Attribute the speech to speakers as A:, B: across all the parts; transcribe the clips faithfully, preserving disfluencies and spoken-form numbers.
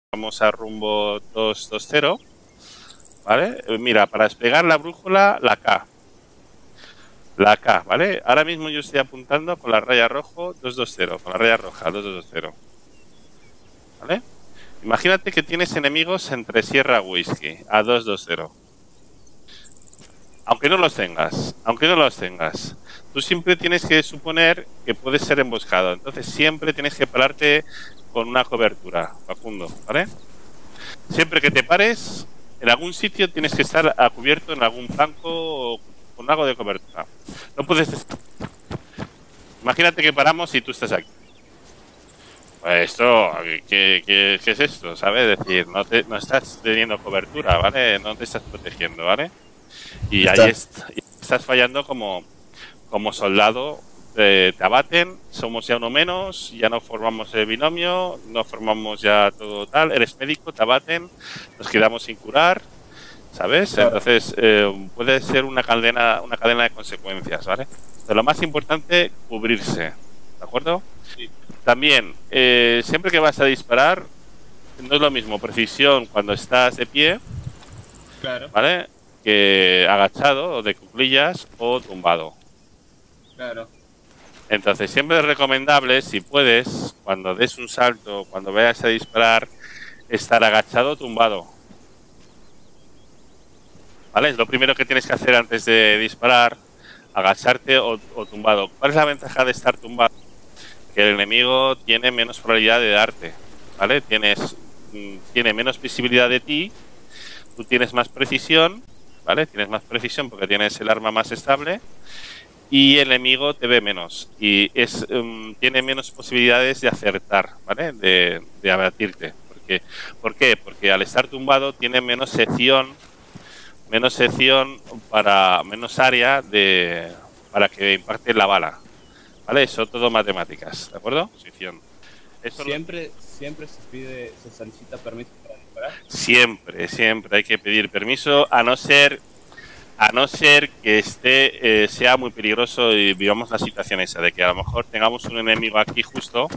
A: vamos a rumbo dos dos cero, ¿vale? Mira, para despegar la brújula, la K. La K, ¿vale? Ahora mismo yo estoy apuntando con la raya rojo dos dos cero, con la raya roja dos dos cero, ¿vale? Imagínate que tienes enemigos entre Sierra Whisky a dos dos cero. Aunque no los tengas, aunque no los tengas, tú siempre tienes que suponer que puedes ser emboscado. Entonces siempre tienes que pararte con una cobertura, Facundo, ¿vale? Siempre que te pares, en algún sitio tienes que estar a cubierto en algún flanco o con algo de cobertura. No puedes... Imagínate que paramos y tú estás aquí. Pues esto, ¿qué, qué, qué es esto? ¿Sabes? Es decir, no, te, no estás teniendo cobertura, ¿vale? No te estás protegiendo, ¿vale? Y Está. ahí est estás fallando como, como soldado. Eh, te abaten, somos ya uno menos, ya no formamos el binomio, no formamos ya todo tal, eres médico, te abaten, nos quedamos sin curar, ¿sabes? Claro. Entonces eh, puede ser una cadena, una cadena de consecuencias, ¿vale? Pero lo más importante, cubrirse, ¿de acuerdo? Sí. También, eh, siempre que vas a disparar, no es lo mismo precisión cuando estás de pie, claro, ¿vale? Que agachado, o de cuclillas, o tumbado.
B: Claro.
A: Entonces siempre es recomendable, si puedes, cuando des un salto, cuando vayas a disparar, estar agachado o tumbado. ¿Vale? Es lo primero que tienes que hacer antes de disparar, agacharte o, o tumbado. ¿Cuál es la ventaja de estar tumbado? Que el enemigo tiene menos probabilidad de darte, ¿vale? Tienes, tiene menos visibilidad de ti, tú tienes más precisión, ¿vale? Tienes más precisión porque tienes el arma más estable. Y el enemigo te ve menos y es um, tiene menos posibilidades de acertar, ¿vale? De, de abatirte. Porque, ¿Por qué? Porque al estar tumbado tiene menos sección, menos sección para menos área de para que impacte la bala, ¿vale? Eso todo matemáticas, ¿de acuerdo? Sección.
B: Eso siempre, lo... siempre se pide, se solicita permiso para disparar.
A: Siempre, siempre hay que pedir permiso, a no ser A no ser que esté eh, sea muy peligroso y vivamos la situación esa de que a lo mejor tengamos un enemigo aquí justo,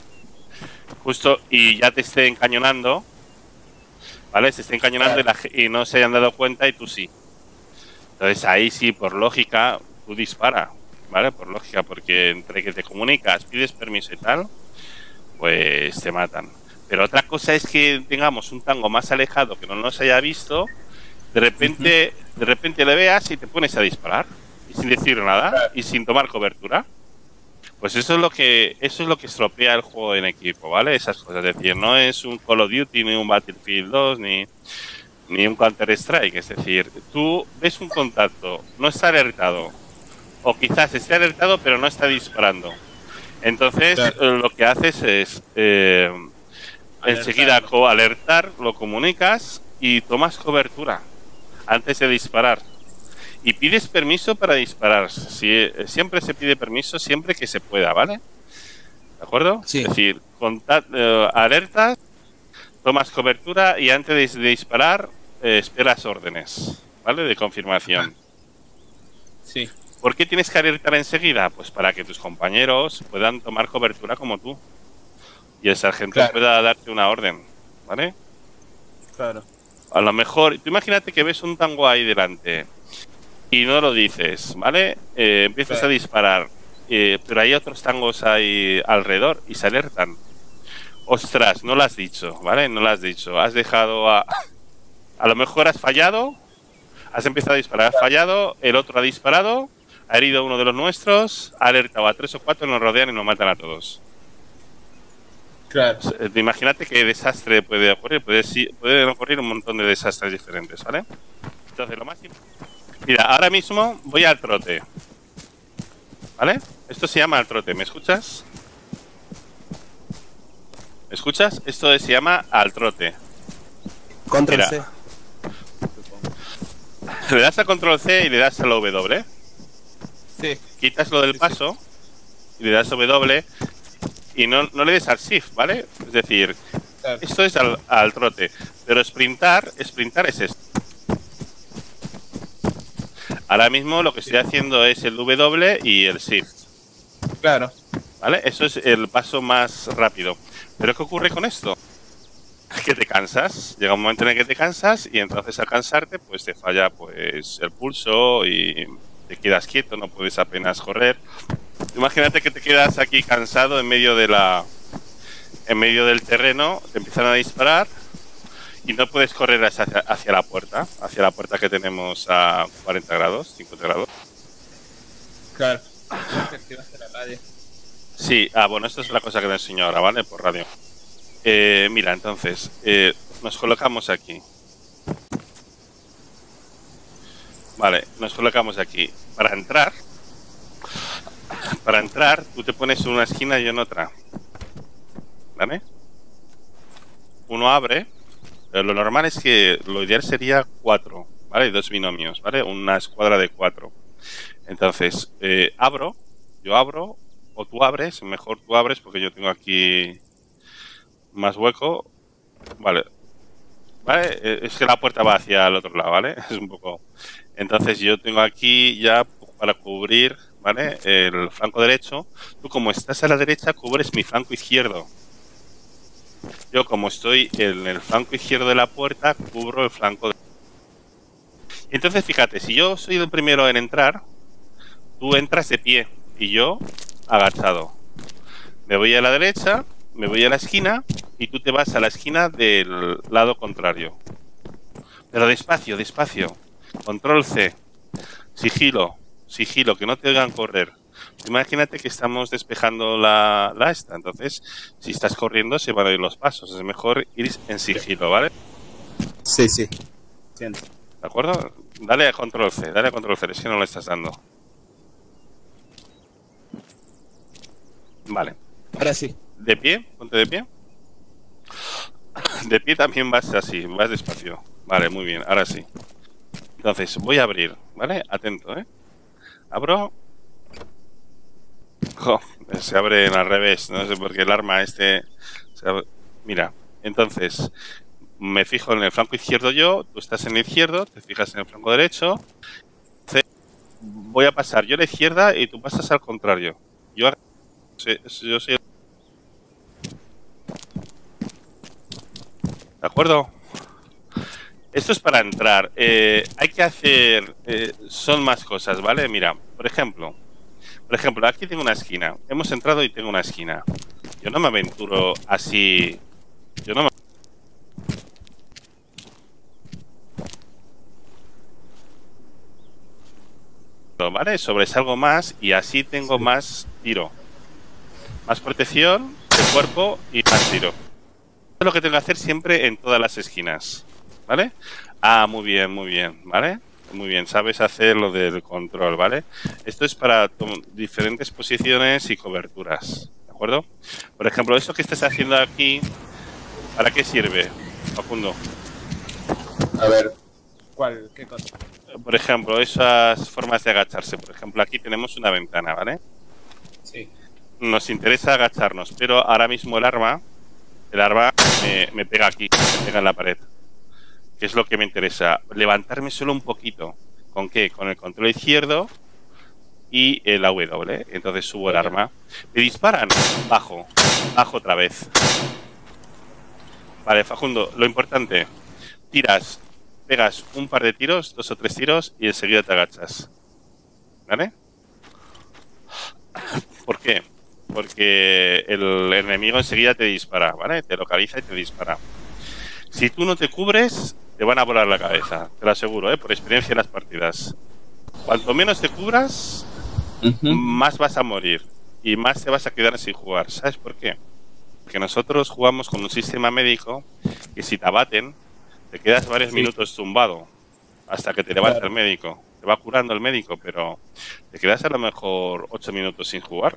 A: justo y ya te esté encañonando, ¿vale? Se esté encañonando y, la, y no se hayan dado cuenta y tú sí. Entonces ahí sí, por lógica, tú dispara, ¿vale? Por lógica, porque entre que te comunicas, pides permiso y tal, pues te matan. Pero otra cosa es que tengamos un tango más alejado que no nos haya visto. De repente, uh-huh. de repente le veas y te pones a disparar y sin decir nada y sin tomar cobertura. Pues eso es lo que eso es lo que estropea el juego en equipo, ¿vale? Esas cosas, es decir, no es un Call of Duty ni un Battlefield dos ni ni un Counter Strike, es decir, tú ves un contacto, no está alertado o quizás esté alertado pero no está disparando. Entonces claro. lo que haces es eh, enseguida alertar, lo comunicas y tomas cobertura antes de disparar y pides permiso para disparar. Si, siempre se pide permiso siempre que se pueda, ¿vale? ¿De acuerdo?
B: Sí.
A: Es decir, eh, alertas, tomas cobertura y antes de, de disparar eh, esperas órdenes, ¿vale? De confirmación.
B: Sí.
A: ¿Por qué tienes que alertar enseguida? Pues para que tus compañeros puedan tomar cobertura como tú y el sargento claro. pueda darte una orden, ¿vale?
B: Claro.
A: A lo mejor, tú imagínate que ves un tango ahí delante y no lo dices, ¿vale? Eh, empiezas claro. a disparar, eh, pero hay otros tangos ahí alrededor y se alertan. Ostras, no lo has dicho, ¿vale? No lo has dicho. Has dejado a... A lo mejor has fallado, has empezado a disparar, has fallado, el otro ha disparado, ha herido a uno de los nuestros, ha alertado a tres o cuatro, nos rodean y nos matan a todos.
B: Claro.
A: Imagínate qué desastre puede ocurrir. Puede, pueden ocurrir un montón de desastres diferentes, ¿vale? Entonces, lo más importante... Mira, ahora mismo voy al trote, ¿vale? Esto se llama al trote. ¿Me escuchas? ¿Me escuchas? Esto se llama al trote.
B: Control C.
A: Le das a Control C y le das a la W.
B: Sí.
A: Quitas lo del
B: sí,
A: paso
B: sí.
A: y le das W... Y no, no le des al shift, ¿vale? Es decir, claro. esto es al, al trote. Pero sprintar, sprintar es esto. Ahora mismo lo que estoy haciendo es el W y el shift.
B: Claro.
A: ¿Vale? Eso es el paso más rápido. ¿Pero qué ocurre con esto? que te cansas. Llega un momento en el que te cansas y entonces al cansarte pues te falla pues el pulso y te quedas quieto, no puedes apenas correr. Imagínate que te quedas aquí cansado en medio de la en medio del terreno, te empiezan a disparar y no puedes correr hacia, hacia la puerta, hacia la puerta que tenemos a cuarenta grados, cincuenta grados.
B: Claro. Te activaste la radio.
A: Sí, ah, bueno, esto es la cosa que te enseño ahora, ¿vale? Por radio. Eh, mira, entonces, eh, nos colocamos aquí. Vale, nos colocamos aquí. Para entrar, para entrar, tú te pones en una esquina y yo en otra. ¿Vale? Uno abre. Pero lo normal es que lo ideal sería cuatro, ¿vale? Dos binomios, ¿vale? Una escuadra de cuatro. Entonces, eh, abro, yo abro, o tú abres, mejor tú abres porque yo tengo aquí más hueco. Vale. Vale, es que la puerta va hacia el otro lado, ¿vale? Es un poco... Entonces yo tengo aquí ya para cubrir, ¿vale? El flanco derecho. Tú como estás a la derecha, cubres mi flanco izquierdo. Yo como estoy en el flanco izquierdo de la puerta, cubro el flanco derecho. Entonces fíjate, si yo soy el primero en entrar, tú entras de pie y yo agachado. Me voy a la derecha, me voy a la esquina y tú te vas a la esquina del lado contrario. Pero despacio, despacio. Control C. Sigilo, sigilo, que no te oigan correr. Imagínate que estamos despejando la, la esta. Entonces, si estás corriendo, se van a ir los pasos. Es mejor ir en sigilo, ¿vale?
B: Sí, sí. Entiendo.
A: ¿De acuerdo? Dale a control C, dale a control C, es que no le estás dando. Vale.
B: Ahora sí.
A: ¿De pie? Ponte de pie. De pie también vas así, vas despacio. Vale, muy bien, ahora sí. Entonces, voy a abrir, ¿vale? Atento, ¿eh? Abro. Jo, se abre al revés, no sé por qué el arma este... se abre... Mira, entonces, me fijo en el flanco izquierdo yo, tú estás en el izquierdo, te fijas en el flanco derecho. Voy a pasar yo a la izquierda y tú pasas al contrario. Yo, yo soy... ¿De acuerdo? Esto es para entrar. Eh, hay que hacer... Eh, son más cosas, ¿vale? Mira, por ejemplo... Por ejemplo, aquí tengo una esquina. Hemos entrado y tengo una esquina. Yo no me aventuro así... Yo no me... ¿Vale? Sobresalgo más y así tengo sí. más tiro. Más protección de cuerpo y más tiro. Esto es lo que tengo que hacer siempre en todas las esquinas. ¿Vale? Ah, muy bien, muy bien. ¿Vale? Muy bien, sabes hacer lo del control, ¿vale? Esto es para diferentes posiciones y coberturas, ¿de acuerdo? Por ejemplo, eso que estás haciendo aquí, ¿para qué sirve, Facundo?
B: A ver, ¿cuál? ¿Qué cosa?
A: Por ejemplo, esas formas de agacharse. Por ejemplo, aquí tenemos una ventana, ¿vale?
B: Sí.
A: Nos interesa agacharnos, pero ahora mismo el arma, el arma me, me pega aquí, me pega en la pared. ¿Qué es lo que me interesa? Levantarme solo un poquito. ¿Con qué? Con el control izquierdo y la W. Entonces subo el arma. ¿Me disparan? Bajo. Bajo otra vez. Vale, Facundo, lo importante. Tiras, pegas un par de tiros, dos o tres tiros y enseguida te agachas. ¿Vale? ¿Por qué? Porque el enemigo enseguida te dispara, ¿vale? Te localiza y te dispara. Si tú no te cubres, te van a volar la cabeza, te lo aseguro, ¿eh? Por experiencia en las partidas. Cuanto menos te cubras, uh-huh. más vas a morir y más te vas a quedar sin jugar. ¿Sabes por qué? Porque nosotros jugamos con un sistema médico que si te abaten, te quedas varios sí. minutos tumbado hasta que te levanta claro. el médico. Te va curando el médico, pero te quedas a lo mejor ocho minutos sin jugar.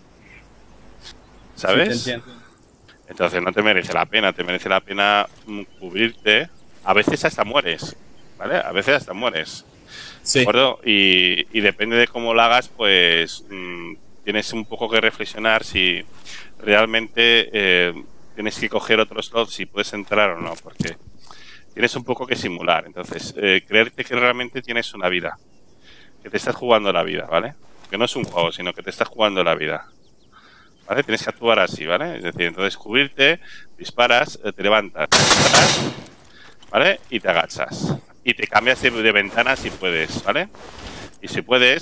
A: ¿Sabes?
B: Sí, te entiendo.
A: Entonces no te merece la pena, te merece la pena cubrirte. A veces hasta mueres, ¿vale? A veces hasta mueres.
B: Sí.
A: ¿De acuerdo? Y, y depende de cómo lo hagas, pues mmm, tienes un poco que reflexionar si realmente eh, tienes que coger otro slot, si puedes entrar o no, porque tienes un poco que simular. Entonces, eh, creerte que realmente tienes una vida, que te estás jugando la vida, ¿vale? Que no es un juego, sino que te estás jugando la vida. ¿Vale? Tienes que actuar así, ¿vale? Es decir, entonces cubrirte, disparas, te levantas. giras, ¿vale? Y te agachas. Y te cambias de, de ventana si puedes, ¿vale? Y si puedes...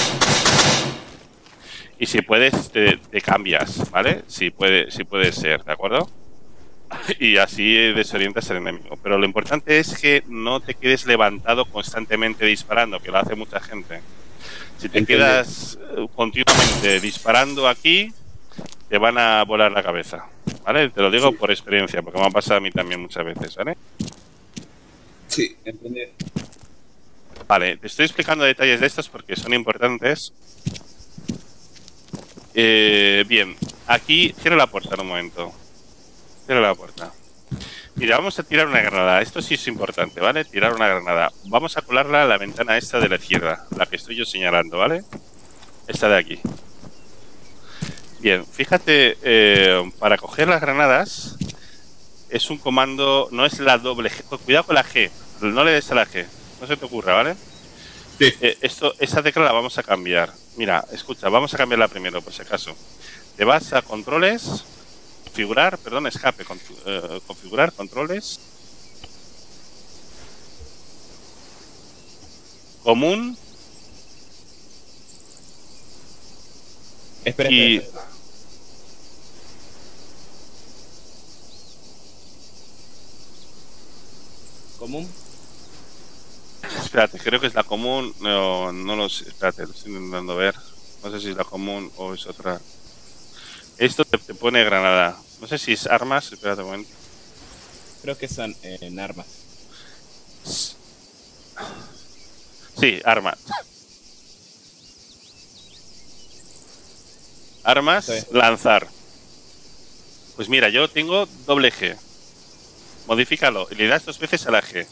A: Y si puedes, te, te cambias, ¿vale? Si puede, si puede ser, ¿de acuerdo? Y así desorientas al enemigo. Pero lo importante es que no te quedes levantado constantemente disparando, que lo hace mucha gente. Si te
B: Entendido.
A: quedas continuamente disparando aquí, te van a volar la cabeza, ¿vale? Te lo digo
B: Sí.
A: por experiencia, porque me ha pasado a mí también muchas veces, ¿vale?
B: Sí, entendido.
A: Vale, te estoy explicando detalles de estos porque son importantes. Eh, bien, aquí cierro la puerta en un momento. Cierro la puerta. Mira, vamos a tirar una granada. Esto sí es importante, ¿vale? Tirar una granada. Vamos a colarla a la ventana esta de la izquierda, la que estoy yo señalando, ¿vale? Esta de aquí. Bien, fíjate, eh, para coger las granadas es un comando, no es la doble G. Cuidado con la G, no le des a la G, no se te ocurra, ¿vale?
B: Sí.
A: Eh, esto, esa tecla la vamos a cambiar. Mira, escucha, vamos a cambiarla primero, por si acaso. Te vas a controles, configurar, perdón, escape, confi eh, configurar, controles, común
B: Espera,
A: y...
B: espera, espera. Común.
A: Espérate, creo que es la común, no, no lo sé, espérate, lo estoy intentando ver. No sé si es la común o es otra. Esto te, te pone granada. No sé si es armas, espérate un momento.
B: Creo que son eh, en armas.
A: Sí, armas. Armas,
B: Sí.
A: lanzar. Pues mira, yo tengo doble G. Modifícalo y le das dos veces a la G.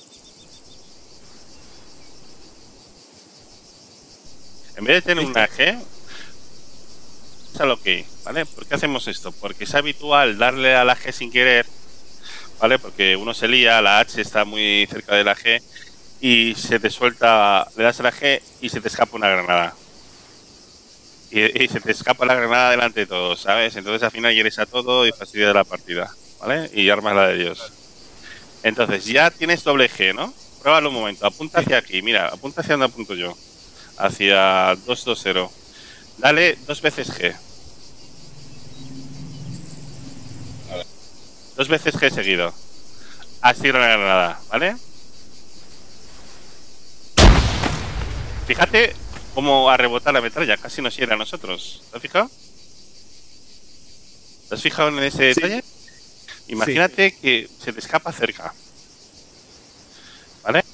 A: En vez de tener una G, es al OK, ¿vale? ¿Por qué hacemos esto? Porque es habitual darle a la G sin querer, ¿vale? Porque uno se lía, la H está muy cerca de la G y se te suelta, le das a la G y se te escapa una granada. Y, y se te escapa la granada delante de todos, ¿sabes? Entonces al final hieres a todo y fastidias la partida, ¿vale? Y armas la de Dios. Entonces ya tienes doble G, ¿no? Pruébalo un momento, apunta hacia aquí, mira, apunta hacia donde apunto yo. Hacia dos dos cero. Dale dos veces G. Dos veces G seguido. Has tirado la granada, ¿vale? Fíjate cómo ha rebotado la metralla, casi nos hiera a nosotros. ¿Te has fijado? ¿Te has fijado en ese
B: Sí.
A: detalle? Imagínate sí. que se te escapa cerca. ¿Vale?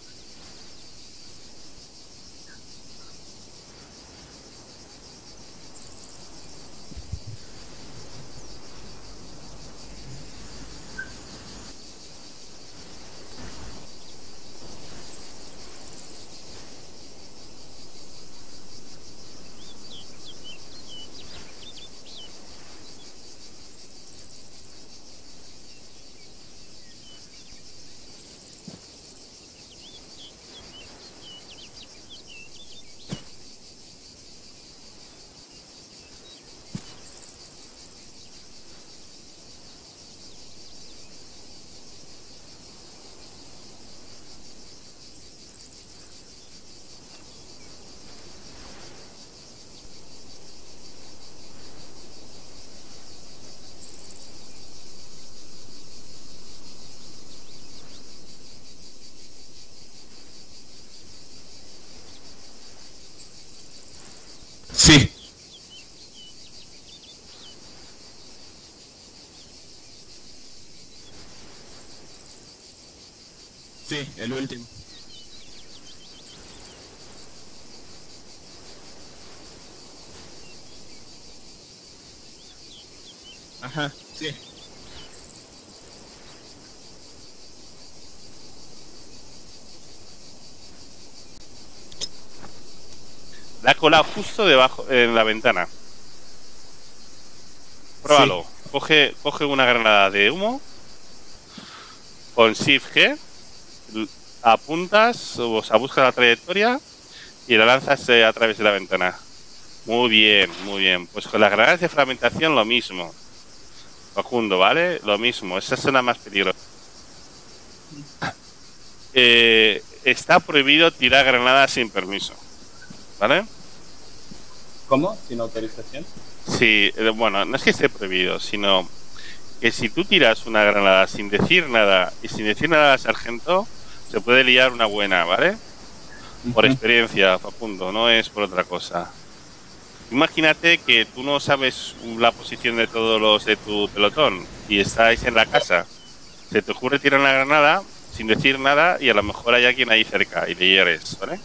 B: Sí. Sí, el último. Ajá, sí.
A: La ha colado justo debajo, en la ventana. Pruébalo. Sí. Coge, coge una granada de humo. Con Shift G. Apuntas, o sea, buscas la trayectoria y la lanzas eh, a través de la ventana. Muy bien, muy bien. Pues con las granadas de fragmentación lo mismo. Facundo, ¿vale? Lo mismo. Esa es una más peligrosa. eh, está prohibido tirar granadas sin permiso, ¿vale?
B: ¿Cómo? ¿Sin autorización?
A: Sí, eh, bueno, no es que esté prohibido, sino que si tú tiras una granada sin decir nada y sin decir nada al sargento, se puede liar una buena, ¿vale? Por
B: Ujú.
A: experiencia, Facundo, no es por otra cosa. Imagínate que tú no sabes la posición de todos los de tu pelotón y estáis en la casa. Se te ocurre tirar una granada sin decir nada y a lo mejor hay alguien ahí cerca y le hieres, ¿vale?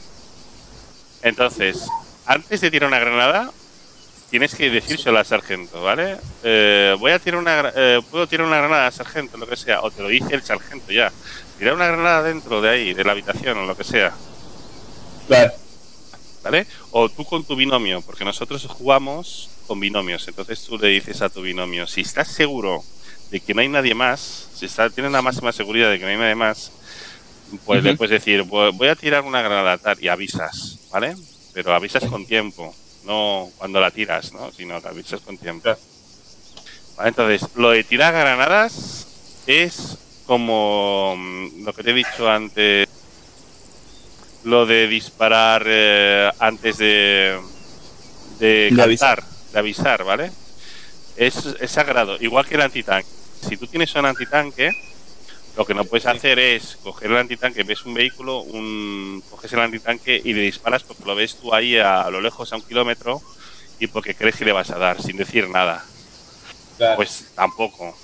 A: Entonces, antes de tirar una granada, tienes que decírselo al sargento, ¿vale? Eh, voy a tirar una, eh, puedo tirar una granada al sargento, lo que sea, o te lo dice el sargento ya. Tirar una granada dentro de ahí, de la habitación o lo que sea.
B: Claro.
A: ¿Vale? O tú con tu binomio, porque nosotros jugamos con binomios. Entonces tú le dices a tu binomio, si estás seguro de que no hay nadie más, si está, tienes la máxima seguridad de que no hay nadie más, pues
B: Uh-huh.
A: le puedes decir, voy a tirar una granada tal, y avisas, ¿vale? Pero avisas con tiempo, no cuando la tiras, ¿no? Sino que avisas con tiempo.
B: Claro.
A: ¿Vale? Entonces, lo de tirar granadas es como lo que te he dicho antes, lo de disparar eh, antes de, de,
B: De
A: cantar,
B: avisar.
A: de avisar, ¿vale? Es, es sagrado, igual que el antitanque. Si tú tienes un antitanque, lo que no puedes
B: Sí.
A: hacer es coger el antitanque, ves un vehículo, un, coges el antitanque y le disparas porque lo ves tú ahí a, a lo lejos, a un kilómetro, y porque crees que le vas a dar, sin decir nada.
B: Claro.
A: Pues tampoco.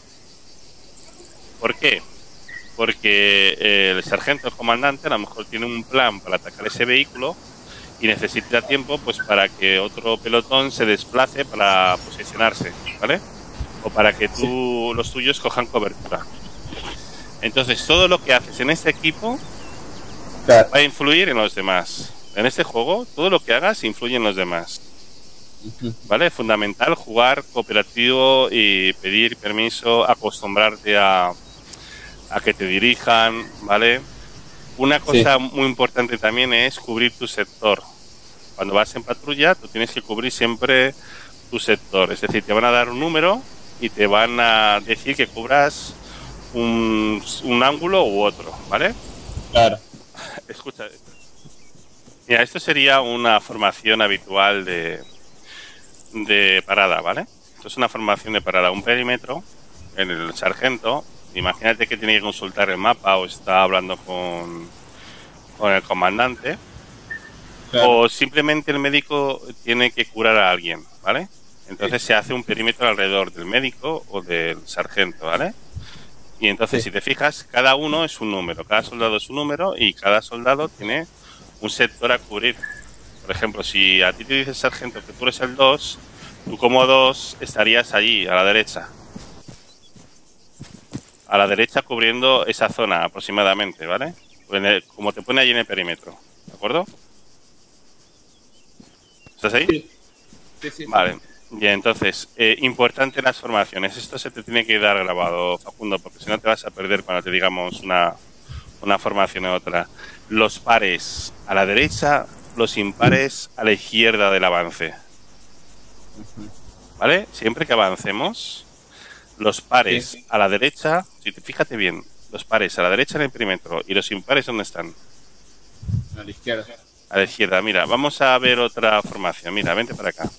A: ¿Por qué? Porque eh, el sargento, el comandante, a lo mejor tiene un plan para atacar ese vehículo y necesita tiempo pues para que otro pelotón se desplace para posicionarse, ¿vale? O para que tú, sí. los tuyos cojan cobertura. Entonces, todo lo que haces en este equipo claro. va a influir en los demás. En este juego, todo lo que hagas influye en los demás. ¿Vale? Es fundamental jugar cooperativo y pedir permiso, acostumbrarte a, a que te dirijan, ¿vale? Una cosa sí. muy importante también es cubrir tu sector. Cuando vas en patrulla, tú tienes que cubrir siempre tu sector. Es decir, te van a dar un número y te van a decir que cubras un, un ángulo u otro, ¿vale?
B: Claro.
A: Escucha. Mira, esto sería una formación habitual de, de parada, ¿vale? Esto es una formación de parada. Un perímetro, en el sargento, imagínate que tiene que consultar el mapa o está hablando con, con el comandante. Claro. O simplemente el médico tiene que curar a alguien, ¿vale? Entonces sí. se hace un perímetro alrededor del médico o del sargento, ¿vale? Y entonces, sí. si te fijas, cada uno es un número, cada soldado es un número y cada soldado tiene un sector a cubrir. Por ejemplo, si a ti te dice el sargento que tú eres el dos, tú como dos estarías allí, a la derecha. A la derecha cubriendo esa zona aproximadamente, ¿vale? Como te pone allí en el perímetro, ¿de acuerdo? ¿Estás ahí?
B: Sí. Sí, sí,
A: vale. Y entonces, eh, importante las formaciones. Esto se te tiene que dar grabado, Facundo, porque si no te vas a perder cuando te digamos una, una formación u otra. Los pares a la derecha, los impares a la izquierda del avance. ¿Vale? Siempre que avancemos, los pares sí. a la derecha, si te fíjate bien, los pares a la derecha en el perímetro y los impares, ¿dónde están?
B: A la izquierda.
A: A la izquierda, mira, vamos a ver otra formación. Mira, vente para acá.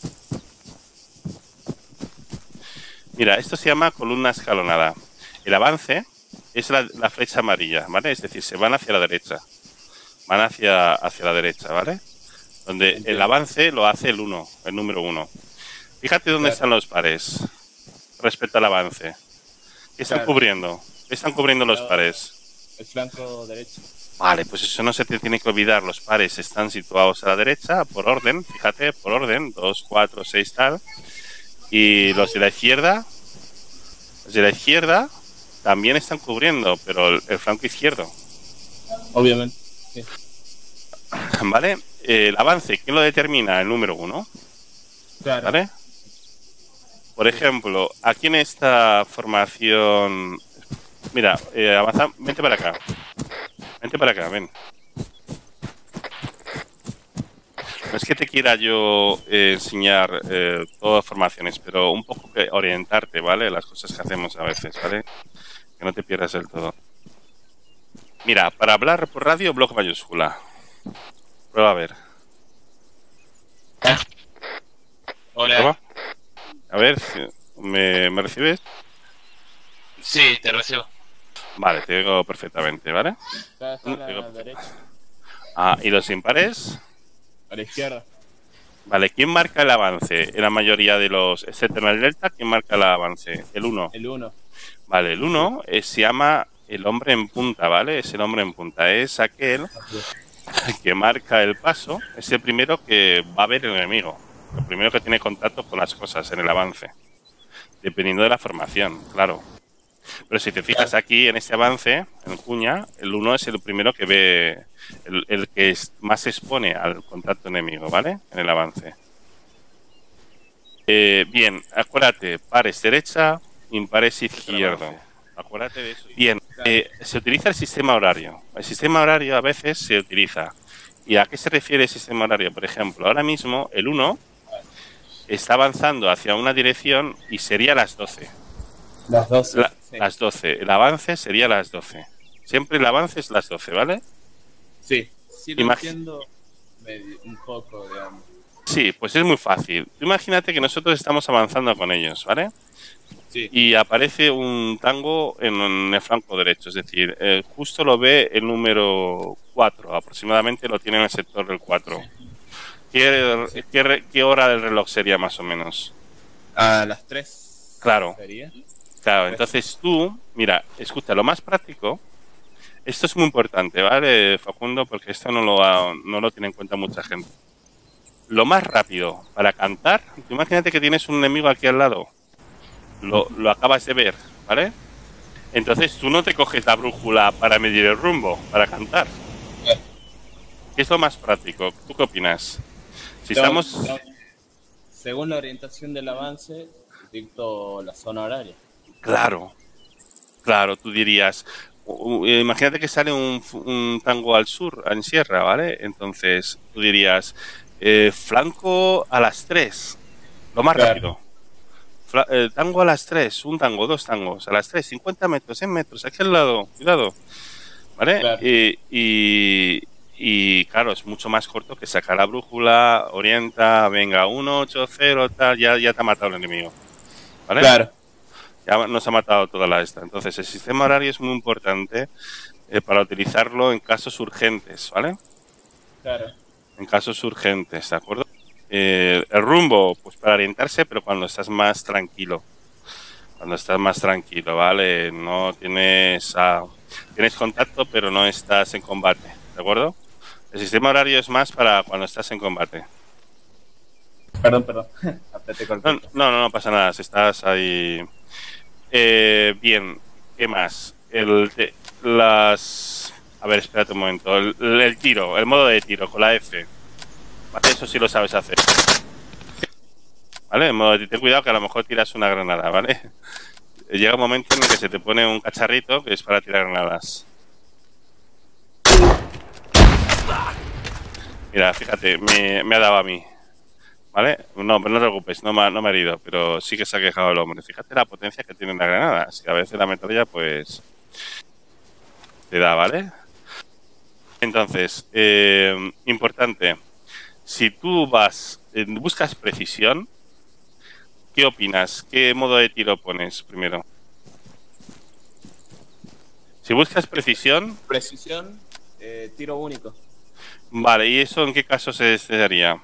A: Mira, esto se llama columna escalonada. El avance es la, la flecha amarilla, ¿vale? Es decir, se van hacia la derecha. Van hacia, hacia la derecha, ¿vale? Donde Entiendo. el avance lo hace el uno, el número uno. Fíjate dónde claro. están los pares respecto al avance. ¿Qué están claro. cubriendo? ¿Qué están cubriendo los pares?
B: El flanco derecho.
A: Vale, pues eso no se te tiene que olvidar. Los pares están situados a la derecha por orden, fíjate, por orden, dos, cuatro, seis, tal. Y los de la izquierda, los de la izquierda también están cubriendo, pero el, el flanco izquierdo.
B: Obviamente, sí.
A: ¿Vale? El avance, ¿quién lo determina? El número uno.
B: Claro.
A: ¿Vale? Por ejemplo, aquí en esta formación... Mira, eh, avanza, vente para acá. Vente para acá, ven. No es que te quiera yo eh, enseñar eh, todas formaciones, pero un poco que orientarte, ¿vale? Las cosas que hacemos a veces, ¿vale? Que no te pierdas del todo. Mira, para hablar por radio, bloc mayúscula. Prueba a ver.
C: Hola.
A: ¿Prueba? A ver, si ¿me, ¿me recibes?
C: Sí, te recibo.
A: Vale, te digo perfectamente, ¿vale?
B: Acá está a la derecha,
A: Ah, ¿y los impares?
B: a la izquierda.
A: Vale, ¿quién marca el avance? En la mayoría de los, excepto en el delta, ¿quién marca el avance? El uno.
B: El uno.
A: Vale, el uno eh, se llama el hombre en punta, ¿vale? Es el hombre en punta. Es aquel que marca el paso, es el primero que va a ver el enemigo. El primero que tiene contacto con las cosas en el avance. Dependiendo de la formación, claro. Pero si te fijas aquí en este avance, en cuña, el uno es el primero que ve, el, el que es, más se expone al contacto enemigo, ¿vale? En el avance. Eh, bien, acuérdate, pares derecha, impares izquierdo. Acuérdate de eso. Bien, eh, se utiliza el sistema horario. El sistema horario a veces se utiliza. ¿Y a qué se refiere el sistema horario? Por ejemplo, ahora mismo el uno está avanzando hacia una dirección y sería las doce.
B: Las doce.
A: La,
B: sí.
A: Las doce. El avance sería las doce. Siempre el avance es las doce, ¿vale?
B: Sí, sí lo
A: Imag-
B: entiendo medio- un poco, digamos.
A: Sí, pues es muy fácil. Tú imagínate que nosotros estamos avanzando con ellos, ¿vale?
B: Sí,
A: Y aparece un tango en, en el flanco derecho, es decir, eh, justo lo ve el número cuatro, aproximadamente lo tiene en el sector del cuatro. ¿Qué,
B: Sí.
A: qué, re- qué hora del reloj sería más o menos?
B: a las tres.
A: Claro.
B: Sería.
A: Claro, entonces tú, mira, escucha, lo más práctico, esto es muy importante, ¿vale, Facundo? Porque esto no lo, ha- no lo tiene en cuenta mucha gente. Lo más rápido para cantar, tú imagínate que tienes un enemigo aquí al lado, lo, lo acabas de ver, ¿vale? Entonces tú no te coges la brújula para medir el rumbo, para cantar. ¿Qué es lo más práctico? ¿Tú qué opinas? Si
B: Tengo-
A: estamos...
B: tengo- según la orientación del avance, dicto la zona horaria.
A: Claro, claro, tú dirías, u- u- imagínate que sale un, fu- un tango al sur, en sierra, ¿vale? Entonces tú dirías, eh, flanco a las tres, lo más
B: Claro.
A: rápido. Fla- eh, tango a las tres, un tango, dos tangos, a las tres, cincuenta metros, cien metros, aquí al lado, cuidado, ¿vale?
B: Claro.
A: Y, y, y, claro, es mucho más corto que sacar la brújula, orienta, venga, uno, ocho, cero, tal, ya, ya te ha matado el enemigo, ¿vale?
B: Claro.
A: Ya nos ha matado toda la esta. Entonces, el sistema horario es muy importante eh, para utilizarlo en casos urgentes, ¿vale?
B: Claro.
A: En casos urgentes, ¿de acuerdo? Eh, el rumbo, pues para orientarse, pero cuando estás más tranquilo. Cuando estás más tranquilo, ¿vale? No tienes... ah, tienes contacto, pero no estás en combate, ¿de acuerdo? El sistema horario es más para cuando estás en combate.
B: Perdón, perdón. Apreté con el
A: No,
B: pito.
A: no, no, no pasa nada, si estás ahí... Eh, bien, ¿qué más? El, de- las... A ver, espérate un momento. El, el tiro, el modo de tiro con la F. Vale, eso sí lo sabes hacer. ¿Vale? El modo de ten cuidado que a lo mejor tiras una granada, ¿vale? Llega un momento en el que se te pone un cacharrito que es para tirar granadas. Mira, fíjate, me, me ha dado a mí. ¿Vale? No, pero no te preocupes, no me, ha- no me ha herido, pero sí que se ha quejado el hombre. Fíjate la potencia que tiene la granada. Si a veces la metralla, pues... te da, ¿vale? Entonces, eh, importante. Si tú vas, eh, buscas precisión, ¿qué opinas? ¿Qué modo de tiro pones primero? Si buscas precisión,
B: Precisión, eh, tiro único.
A: vale, ¿y eso en qué caso se, se daría?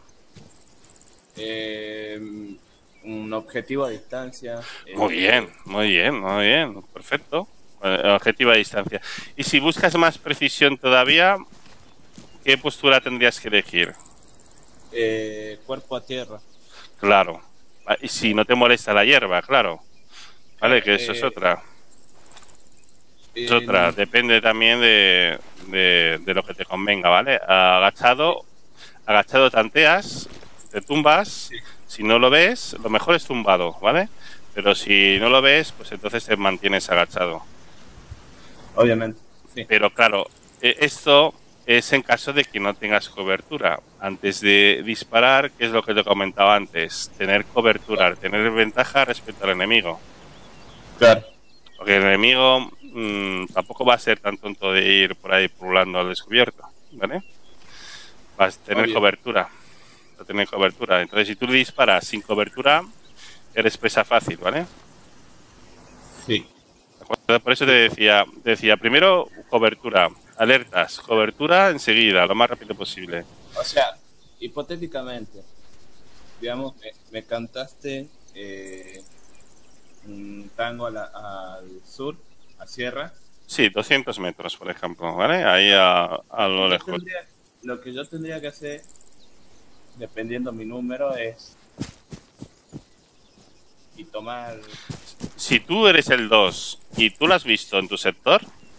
B: Eh, un objetivo a distancia. eh,
A: Muy bien, muy bien, muy bien, perfecto. Eh, Objetivo a distancia. Y si buscas más precisión todavía, ¿qué postura tendrías que elegir?
B: eh, cuerpo a tierra.
A: Claro. Ah, y si no te molesta la hierba, claro. Vale, que eso es
B: Eh,
A: otra. Es
B: Eh,
A: otra. Depende también de, de, de lo que te convenga, ¿vale? Agachado, agachado tanteas, te tumbas. Si no lo ves, lo mejor es tumbado, ¿vale? Pero si no lo ves, pues entonces te mantienes agachado.
B: Obviamente, sí.
A: Pero claro, eh, esto es en caso de que no tengas cobertura. Antes de disparar, ¿qué es lo que te comentaba antes? Tener cobertura, tener ventaja respecto al enemigo.
B: Claro.
A: Porque el enemigo mmm, tampoco va a ser tan tonto de ir por ahí pululando al descubierto, ¿vale? Vas a tener
B: Obvio.
A: cobertura. Vas a tener cobertura. Entonces, si tú le disparas sin cobertura, eres presa fácil, ¿vale?
B: Sí.
A: Por eso te decía, te decía, primero cobertura, alertas, cobertura enseguida, lo más rápido posible.
B: O sea, hipotéticamente, digamos, me, me cantaste eh, un tango a la- al sur, a Sierra.
A: Sí, doscientos metros, por ejemplo, ¿vale? Ahí a, a lo
B: Yo
A: lejos.
B: tendría- lo que yo tendría que hacer, dependiendo mi número, es y tomar.
A: Si tú eres el dos y tú lo has visto en tu sector,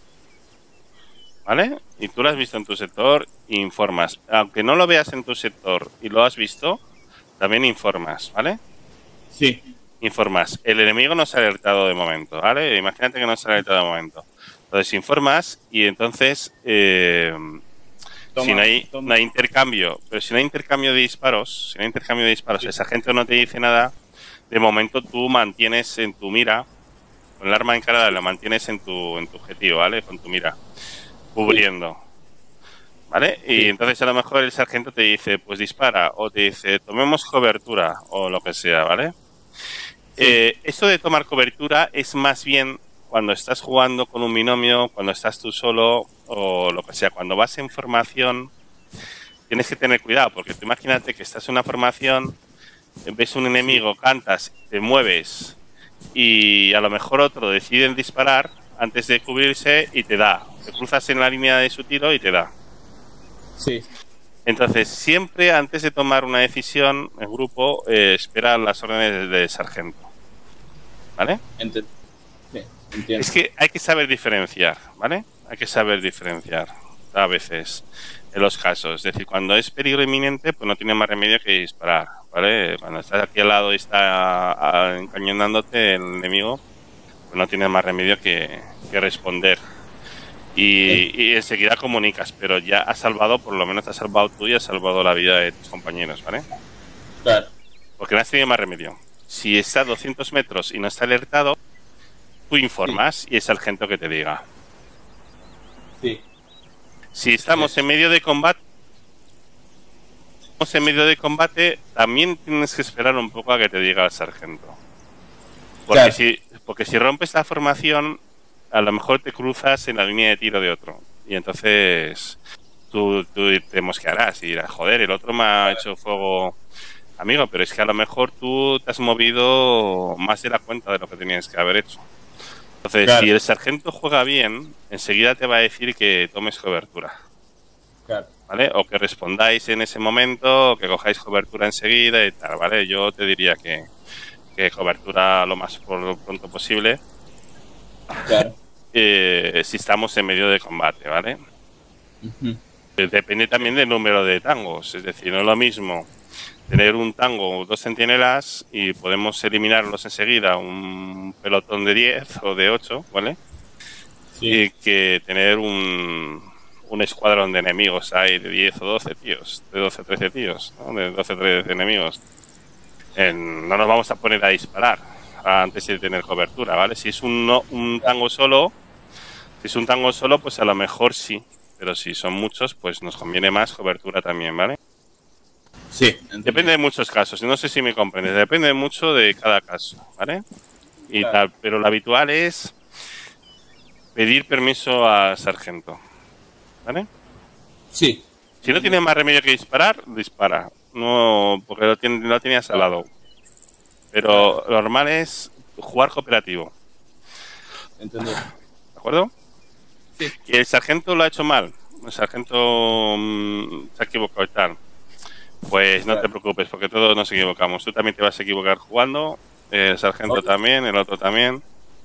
A: ¿vale? Y tú lo has visto en tu sector, informas. Aunque no lo veas en tu sector y lo has visto, también informas, ¿vale?
B: Sí.
A: Informas. El enemigo no se ha alertado de momento, ¿vale? Imagínate que no se ha alertado de momento. Entonces informas y entonces, eh,
B: Toma,
A: si no hay,
B: toma.
A: no hay intercambio, pero si no hay intercambio de disparos, si no hay intercambio de disparos,
B: Sí.
A: esa gente no te dice nada, de momento tú mantienes en tu mira, con el arma encarada, la mantienes en tu, en tu objetivo, ¿vale? Con tu mira, cubriendo. ¿Vale? Y
B: Sí.
A: entonces a lo mejor el sargento te dice, pues dispara, o te dice, tomemos cobertura, o lo que sea, ¿vale?
B: Sí.
A: Eh, esto de tomar cobertura es más bien cuando estás jugando con un binomio, cuando estás tú solo, o lo que sea. Cuando vas en formación, tienes que tener cuidado, porque tú imagínate que estás en una formación, ves un enemigo, cantas, te mueves, y a lo mejor otro decide disparar antes de cubrirse y te da. Te cruzas en la línea de su tiro y te da.
B: Sí.
A: Entonces, siempre antes de tomar una decisión, el grupo eh, espera las órdenes del sargento. ¿Vale?
B: Ent- sí, entiendo.
A: Es que hay que saber diferenciar, ¿vale? Hay que saber diferenciar a veces en los casos. Es decir, cuando es peligro inminente, pues no tiene más remedio que disparar, ¿vale? Cuando estás aquí al lado y está a- encañonándote el enemigo, pues no tiene más remedio que, que responder. Y, y enseguida comunicas, pero ya has salvado, por lo menos te has salvado tú y has salvado la vida de tus compañeros, ¿vale?
B: Claro.
A: Porque no has tenido más remedio. Si está a doscientos metros y no está alertado, tú informas y es el sargento que te diga.
B: Sí.
A: Si estamos
B: Sí.
A: en medio de combate, estamos en medio de combate, también tienes que esperar un poco a que te diga el sargento. Porque,
B: Claro.
A: si, porque si rompes la formación, a lo mejor te cruzas en la línea de tiro de otro. Y entonces tú, tú te mosquearás y dirás, joder, el otro me ha hecho fuego. Amigo, pero es que a lo mejor tú te has movido más de la cuenta de lo que tenías que haber hecho. Entonces,
B: Claro.
A: si el sargento juega bien, enseguida te va a decir que tomes cobertura,
B: Claro.
A: ¿vale? O que respondáis en ese momento, o que cojáis cobertura enseguida y tal, ¿vale? Yo te diría que, que cobertura lo más por- pronto posible,
B: Claro.
A: eh, si estamos en medio de combate, ¿vale?
B: Ujú.
A: Eh, Depende también del número de tangos, es decir, no es lo mismo tener un tango o dos centinelas y podemos eliminarlos enseguida, un pelotón de diez o de ocho, ¿vale?
B: Sí.
A: Y que tener un, un escuadrón de enemigos ahí de diez o doce tíos, de doce o trece tíos, ¿no? De doce o trece enemigos. En- no nos vamos a poner a disparar antes de tener cobertura, ¿vale? Si es un, no- un tango solo, si es un tango solo, pues a lo mejor sí, pero si son muchos, pues nos conviene más cobertura también, ¿vale?
B: Sí. Entiendo.
A: Depende de muchos casos, no sé si me comprendes, depende mucho de cada caso, ¿vale? Y
B: Claro.
A: tal, pero lo habitual es pedir permiso al sargento, ¿vale?
B: Sí.
A: Si no tiene más remedio que disparar, dispara, no, porque lo, tiene, lo tenías al lado. Pero lo normal es jugar cooperativo,
B: Entendido.
A: ¿de acuerdo?
B: Sí.
A: Que el sargento lo ha hecho mal, el sargento mm, se ha equivocado y tal. Pues no
B: Claro.
A: te preocupes, porque todos nos equivocamos. Tú también te vas a equivocar jugando, el sargento
B: Obvio.
A: también, el otro también.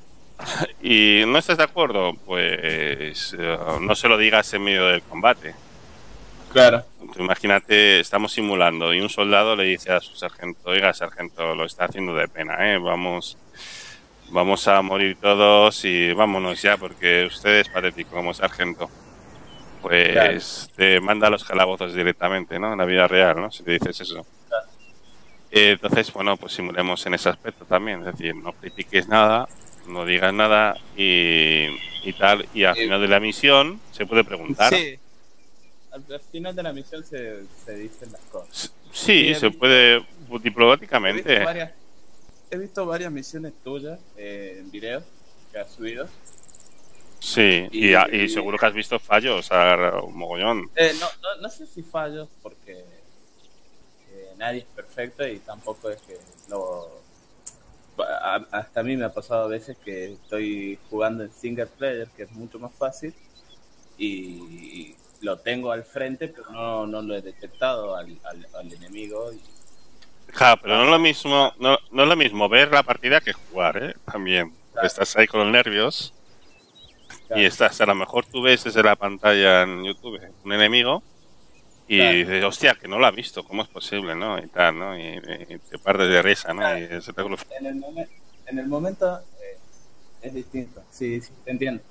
A: Y no estás de acuerdo, pues eh, no se lo digas en medio del combate.
B: Claro.
A: Tú imagínate, estamos simulando y un soldado le dice a su sargento, oiga, sargento, lo está haciendo de pena, ¿eh? Vamos, vamos a morir todos y vámonos ya, porque usted es patético como sargento. Pues
B: Claro.
A: te manda a los calabozos directamente, ¿no? En la vida real, ¿no? Si te dices eso. Eh, entonces, bueno, pues simulemos en ese aspecto también. Es decir, no critiques nada no digas nada y, y tal, y al
B: Eh,
A: final de la misión se puede preguntar.
B: Sí, al, al final de la misión se, se dicen las cosas.
A: Sí,
B: Sí, he
A: se
B: visto-
A: puede
B: He visto
A: diplomáticamente.
B: varias, he visto varias misiones tuyas eh, en videos que has subido.
A: Sí, y,
B: Y,
A: a- y seguro que has visto fallos, a un mogollón.
B: eh, no, no, no sé si fallos, porque eh, nadie es perfecto y tampoco es que lo... a- hasta a mí me ha pasado a veces que estoy jugando en single player, que es mucho más fácil, y lo tengo al frente, pero no, no lo he detectado al, al, al enemigo. Y
A: Claro, pero no es
B: pasa.
A: lo mismo, no, no es lo mismo ver la partida que jugar, ¿eh? También.
B: Claro.
A: Estás ahí con los nervios
B: Claro.
A: y estás, a lo mejor tú ves desde la pantalla en YouTube un enemigo y
B: Claro.
A: dices, hostia, que no lo ha visto, ¿cómo es posible, no? Y tal, ¿no? Y, y te partes de risa, ¿no?
B: Claro.
A: Y se te...
B: En el, momen- en el momento eh, es distinto. Sí, sí, te entiendo.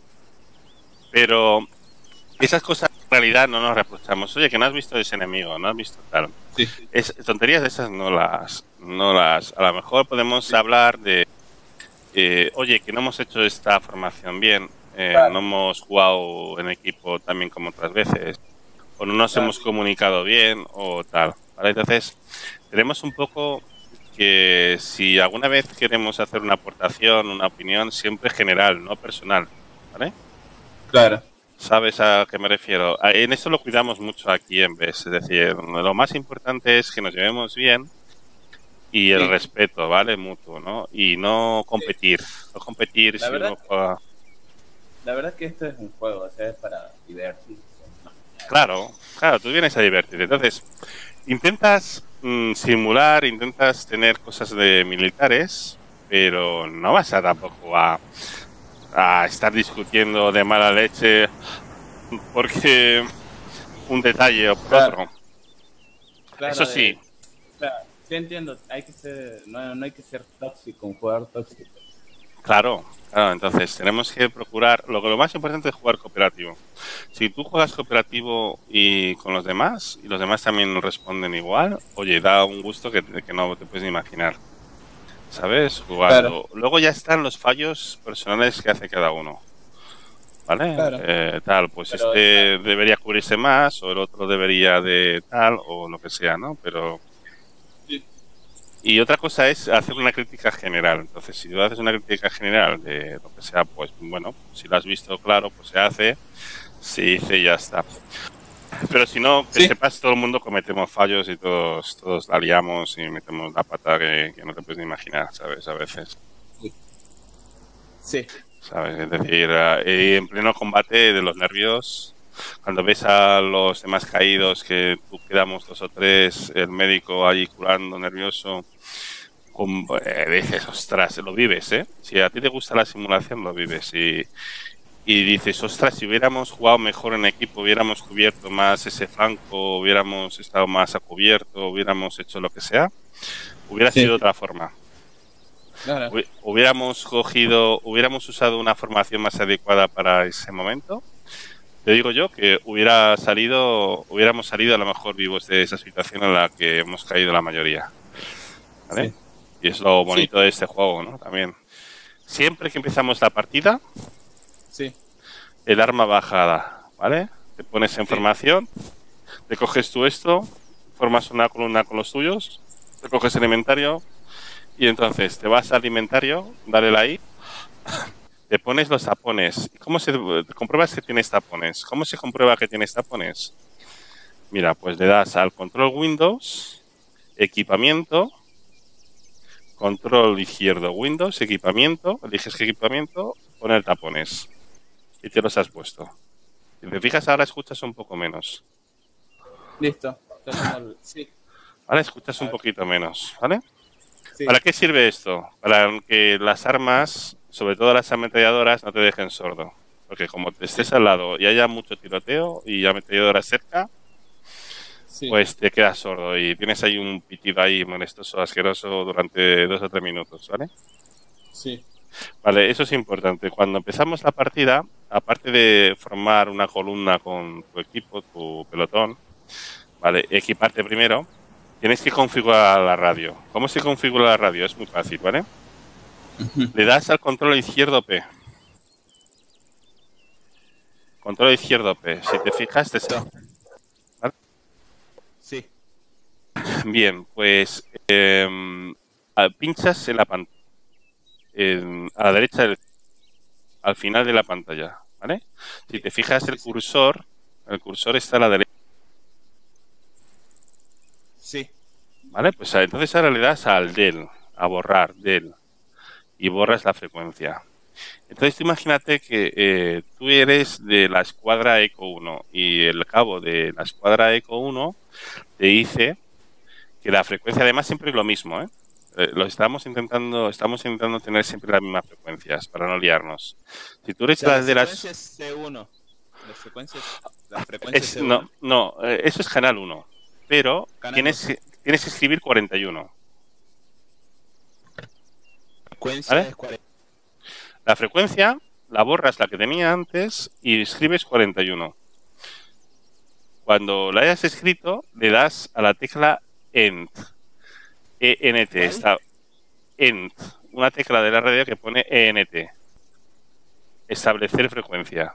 A: Pero esas cosas en realidad no nos reprochamos. Oye, que no has visto ese enemigo, no has visto tal.
B: Sí.
A: Es, tonterías de esas no las, no las... A lo mejor podemos hablar de... Eh, oye, que no hemos hecho esta formación bien, eh,
B: Claro.
A: no hemos jugado en equipo también como otras veces, o no nos
B: Claro.
A: hemos comunicado bien, o tal. ¿Vale? Entonces, tenemos un poco que si alguna vez queremos hacer una aportación, una opinión, siempre general, no personal. ¿Vale?
B: Claro.
A: ¿Sabes a qué me refiero? A- En eso lo cuidamos mucho aquí en vez. Es decir, lo más importante es que nos llevemos bien y el
B: Sí.
A: respeto, ¿vale? Mutuo, ¿no? Y no competir. No competir
B: La
A: si
B: verdad-
A: uno juega...
B: La verdad que esto es un juego, o sea, es para divertirse.
A: Claro, claro, tú vienes a divertirte. Entonces, intentas mm, simular, intentas tener cosas de militares, pero no vas a tampoco a, a estar discutiendo de mala leche porque un detalle o por
B: Claro.
A: otro.
B: Claro,
A: Eso
B: de-
A: sí,
B: Claro, sí entiendo, hay que ser, no, no hay que ser tóxico, un jugador tóxico.
A: claro, claro. Entonces, tenemos que procurar. Lo que lo más importante es jugar cooperativo. Si tú juegas cooperativo y con los demás, y los demás también responden igual, oye, da un gusto que, que no te puedes ni imaginar. ¿Sabes? Jugando.
B: Claro.
A: Luego ya están los fallos personales que hace cada uno. ¿Vale?
B: Claro.
A: Eh, tal, pues
B: Pero
A: este debería cubrirse más, o el otro debería de tal, o lo que sea, ¿no? Pero.
B: Sí.
A: Y otra cosa es hacer una crítica general. Entonces, si tú haces una crítica general de lo que sea, pues bueno, si lo has visto claro, pues se hace, se dice y ya está. Pero si no, que
B: Sí.
A: sepas, todo el mundo cometemos fallos y todos, todos la liamos y metemos la pata que, que no te puedes ni imaginar, ¿sabes? A veces.
B: Sí,
A: ¿Sabes? Es decir, eh, en pleno combate de los nervios, cuando ves a los demás caídos, que tú quedamos dos o tres, el médico ahí curando, nervioso, con, eh, dices, ostras, lo vives, ¿eh? Si a ti te gusta la simulación, lo vives. Y, y dices, ostras, si hubiéramos jugado mejor en equipo, hubiéramos cubierto más ese flanco, hubiéramos estado más a cubierto, hubiéramos hecho lo que sea, hubiera
B: Sí.
A: sido de otra forma.
B: claro.
A: Hubi- hubiéramos cogido, hubiéramos usado una formación más adecuada para ese momento, te digo yo que hubiera salido, hubiéramos salido a lo mejor vivos de esa situación en la que hemos caído la mayoría. ¿Vale?
B: Sí.
A: Y es lo bonito de este juego, ¿no? También. Siempre que empezamos la partida,
B: Sí,
A: el arma bajada, ¿vale? Te pones en
B: Sí.
A: formación, te coges tú esto, formas una columna con los tuyos, te coges el inventario y entonces te vas al inventario, dale la I, te pones los tapones. ¿Cómo se compruebas que tienes tapones? ¿Cómo se comprueba que tienes tapones? Mira, pues le das al control Windows, equipamiento, control izquierdo Windows, equipamiento, eliges qué equipamiento, poner tapones y te los has puesto. Si te fijas ahora escuchas un poco menos,
B: listo. Ya tengo el- Sí,
A: ¿vale? Escuchas un poquito menos, ¿vale?
B: sí.
A: ¿Para qué sirve esto? Para que las armas, sobre todo las ametralladoras, no te dejen sordo. Porque como te estés al lado y haya mucho tiroteo y ametralladoras cerca,
B: Sí.
A: pues te quedas sordo y tienes ahí un pitido ahí molestoso, asqueroso durante dos o tres minutos, ¿vale?
B: Sí.
A: Vale, eso es importante. Cuando empezamos la partida, aparte de formar una columna con tu equipo, tu pelotón, vale, equiparte primero, tienes que configurar la radio. ¿Cómo se configura la radio? Es muy fácil, ¿vale? Le das al control izquierdo P. Control izquierdo P. Si te fijas, te... ¿Vale?
D: Sí.
A: Bien, pues eh, pinchas en la pantalla, a la derecha, del, al final de la pantalla, ¿vale? Si te fijas el cursor, el cursor está a la derecha.
D: Sí.
A: ¿Vale? Pues entonces ahora le das al del, a borrar del, y borras la frecuencia. Entonces tú imagínate que eh, tú eres de la escuadra Eco uno y el cabo de la escuadra Eco uno te dice que la frecuencia, además siempre es lo mismo, ¿eh? Eh, lo estamos intentando, estamos intentando tener siempre las mismas frecuencias para no liarnos. Si tú eres
D: O sea,
A: las de las...
D: C uno. Las frecuencias, las frecuencias
A: es,
D: C uno.
A: no, no, eh, eso es canal uno, pero
D: Canal
A: tienes,
D: uno.
A: tienes que escribir cuarenta y uno.
D: Frecuencia
A: ¿Vale?
D: es cuarenta.
A: La frecuencia la borras, la que tenía antes, y escribes cuarenta y uno. Cuando la hayas escrito, le das a la tecla End. E N T. Está End. Una tecla de la radio que pone E N T. Establecer frecuencia.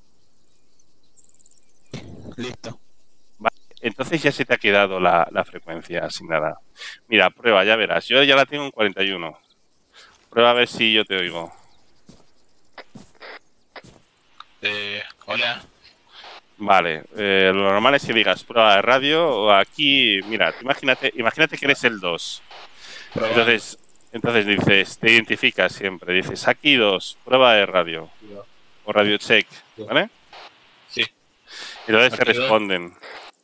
D: Listo.
A: Vale. Entonces ya se te ha quedado la, la frecuencia asignada. Mira, prueba, ya verás. Yo ya la tengo en cuarenta y uno. Prueba a ver si yo te oigo.
C: Eh, hola.
A: Vale, eh, lo normal es que digas prueba de radio o aquí, mira, imagínate, imagínate que eres el dos. Entonces, entonces dices, te identificas siempre, dices aquí dos, prueba de radio o radio check, ¿vale?
C: Sí.
A: Y entonces te
C: Aquí dos.
A: responden.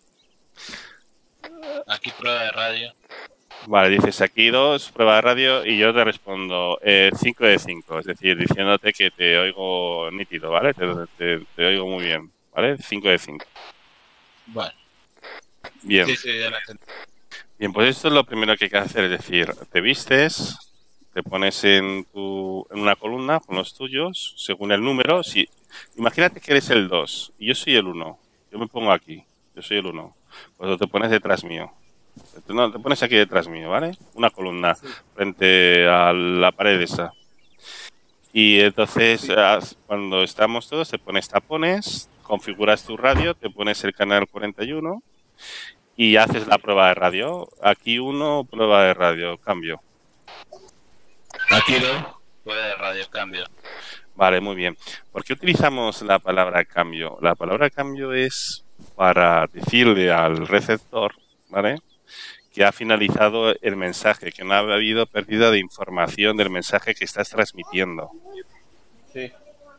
C: Aquí prueba de radio.
A: Vale, dices aquí dos, prueba de radio y yo te respondo eh, cinco de cinco, es decir, diciéndote que te oigo nítido, ¿vale? Te, te, te oigo muy bien, ¿vale? cinco de cinco.
C: Bueno.
A: Bien.
C: Sí, sí, ya la entendí.
A: Bien, pues esto es lo primero que hay que hacer, es decir, te vistes, te pones en, tu, en una columna con los tuyos, según el número. Si, imagínate que eres el dos y yo soy el uno, yo me pongo aquí, yo soy el uno, pues te pones detrás mío. No, te pones aquí detrás mío, ¿vale? Una columna sí. frente a la pared esa. Y entonces, sí. cuando estamos todos, te pones tapones, configuras tu radio, te pones el canal cuarenta y uno y haces la prueba de radio. Aquí uno, prueba de radio, cambio.
C: Aquí dos, prueba de radio, cambio.
A: Vale, muy bien. ¿Por qué utilizamos la palabra cambio? La palabra cambio es para decirle al receptor, ¿vale?, que ha finalizado el mensaje, que no ha habido pérdida de información del mensaje que estás transmitiendo.
B: Sí.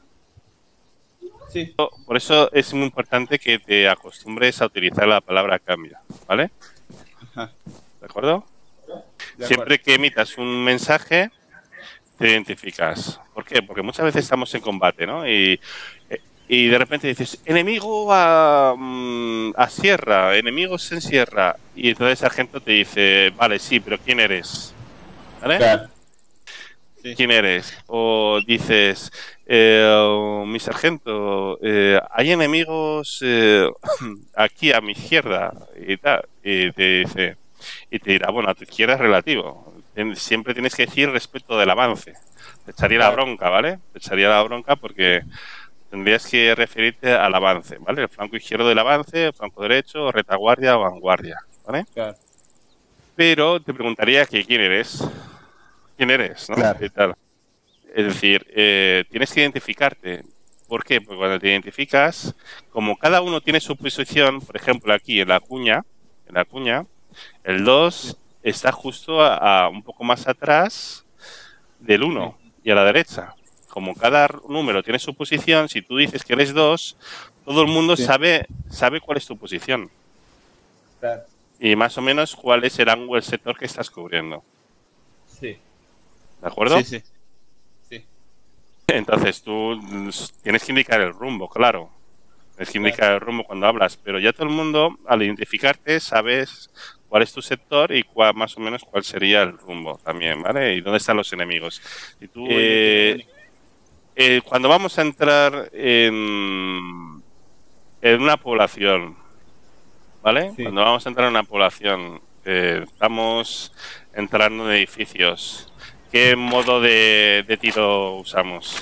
B: Sí.
A: Por eso es muy importante que te acostumbres a utilizar la palabra cambio, ¿vale?
B: Ajá.
A: ¿De acuerdo?
B: De
A: Siempre
B: acuerdo.
A: que emitas un mensaje, te identificas. ¿Por qué? Porque muchas veces estamos en combate, ¿no? Y... Y de repente dices, enemigo a, a sierra, enemigos en sierra. Y entonces el sargento te dice, vale, sí, pero ¿quién eres? ¿Vale?
B: Claro. Sí.
A: ¿Quién eres? O dices, eh, mi sargento, eh, hay enemigos eh, aquí a mi izquierda y tal. Y te dice, y te dirá, bueno, a tu izquierda es relativo. Siempre tienes que decir respecto del avance. Te echaría claro. la bronca, ¿vale? Te echaría la bronca porque... tendrías que referirte al avance, ¿vale? El flanco izquierdo del avance, el flanco derecho, retaguardia o vanguardia, ¿vale?
B: Claro.
A: Pero te preguntaría que quién eres, quién eres, ¿no?
B: Claro.
A: Y tal. Es decir, eh, tienes que identificarte. ¿Por qué? Porque cuando te identificas, como cada uno tiene su posición, por ejemplo, aquí en la cuña, en la cuña, el dos está justo a, a un poco más atrás del uno y a la derecha. Como cada número tiene su posición, si tú dices que eres dos, todo el mundo sí. sabe sabe cuál es tu posición.
B: Claro.
A: Y más o menos cuál es el ángulo, el sector que estás cubriendo.
B: Sí.
A: ¿De acuerdo?
B: Sí, sí. Sí.
A: Entonces tú tienes que indicar el rumbo, claro. Tienes que indicar el rumbo cuando hablas, pero ya todo el mundo, al identificarte, sabes cuál es tu sector y cuál, más o menos cuál sería el rumbo también, ¿vale? Y dónde están los enemigos. Y tú... Eh, Eh, cuando vamos a entrar en, en una población, ¿vale? Sí. Cuando vamos a entrar en una población, eh, estamos entrando en edificios, ¿Qué modo de, de tiro usamos?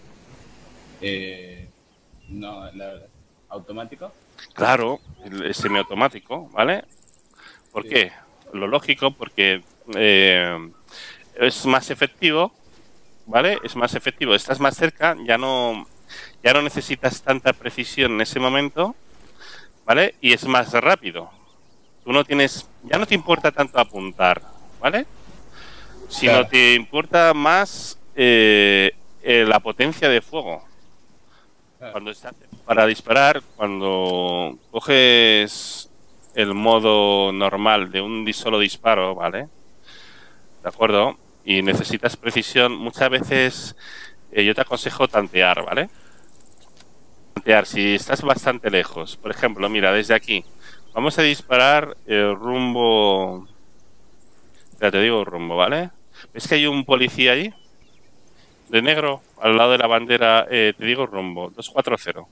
B: Eh, no, la verdad. ¿Automático?
A: Claro, el semiautomático, ¿vale? ¿Por
B: Sí.
A: qué? Lo lógico, porque eh, es más efectivo, ¿vale? Es más efectivo, estás más cerca, ya no, ya no necesitas tanta precisión en ese momento, ¿vale? Y es más rápido. Tú no tienes, ya no te importa tanto apuntar, ¿vale? Sino
B: Claro.
A: te importa más eh, eh, la potencia de fuego.
B: Claro.
A: Cuando estás para disparar, cuando coges el modo normal de un solo disparo, ¿vale? ¿De acuerdo? Y necesitas precisión, muchas veces eh, yo te aconsejo tantear, ¿vale? Tantear, si estás bastante lejos. Por ejemplo, mira, desde aquí. Vamos a disparar el rumbo... Ya te digo rumbo, ¿vale? ¿Ves que hay un policía allí? De negro, al lado de la bandera, eh, te digo rumbo, dos cuatro cero.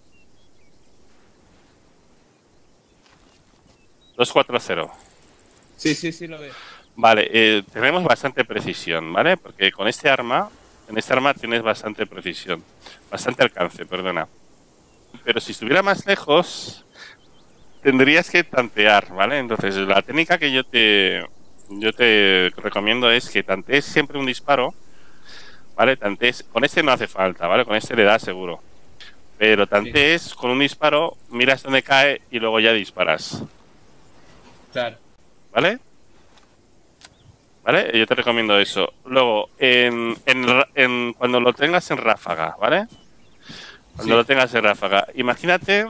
A: dos cuatro cero.
B: Sí, sí, sí, lo veo.
A: Vale, eh, tenemos bastante precisión, ¿vale? Porque con este arma, en este arma tienes bastante precisión, bastante alcance, perdona. Pero si estuviera más lejos, tendrías que tantear, ¿vale? Entonces, la técnica que yo te, yo te recomiendo es que tantees siempre un disparo, ¿vale? Tantees, con este no hace falta, ¿vale? Con este le da seguro. Pero tantees con un disparo, miras dónde cae y luego ya disparas,
B: Claro.
A: ¿vale? ¿Vale? Yo te recomiendo eso. Luego, en, en, en- cuando lo tengas en ráfaga, ¿vale? Cuando
B: Sí.
A: lo tengas en ráfaga, imagínate,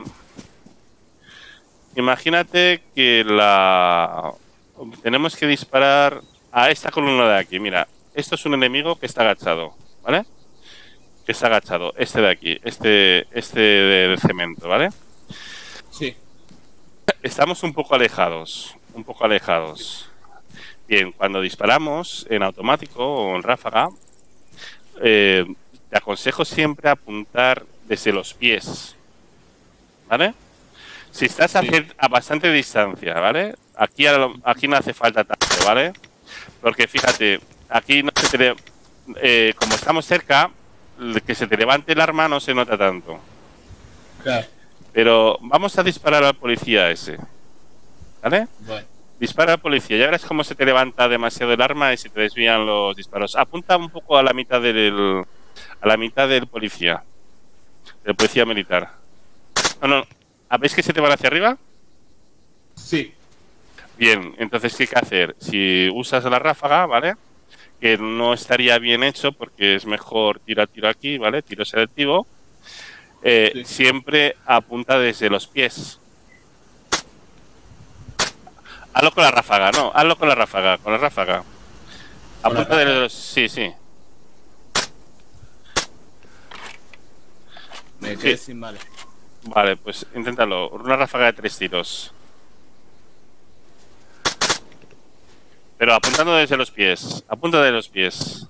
A: imagínate que la tenemos que disparar a esta columna de aquí. Mira, esto es un enemigo que está agachado, ¿vale? Que está agachado, este de aquí, este, este de, de cemento, ¿vale?
B: Sí.
A: Estamos un poco alejados, un poco alejados. Bien, cuando disparamos en automático o en ráfaga, eh, te aconsejo siempre apuntar desde los pies, ¿vale? Si estás a,
B: Sí.
A: cier- a bastante distancia, ¿vale? Aquí, a lo- aquí no hace falta tanto, ¿vale? Porque fíjate, aquí no se te le- eh, como estamos cerca, el que se te levante el arma no se nota tanto.
B: Claro.
A: Pero vamos a disparar al policía ese, ¿vale?
B: Bueno.
A: Dispara al policía, ya verás cómo se te levanta demasiado el arma y se te desvían los disparos. Apunta un poco a la mitad del, a la mitad del policía, del policía militar. No, no, ¿veis que se te van hacia arriba?
B: Sí.
A: Bien, entonces, ¿qué hay que hacer? Si usas la ráfaga, ¿vale? Que no estaría bien hecho porque es mejor tiro a tiro aquí, ¿vale? Tiro selectivo. Eh,
B: Sí.
A: Siempre apunta desde los pies. Hazlo con la ráfaga, no, hazlo con la ráfaga, con la ráfaga.
B: ¿Con la
A: Apunta de
B: ráfaga?
A: los... Sí, sí.
B: Me
A: Sí.
B: quedé sin balas.
A: Vale, pues inténtalo. Una ráfaga de tres tiros. Pero apuntando desde los pies. Apunta de los pies.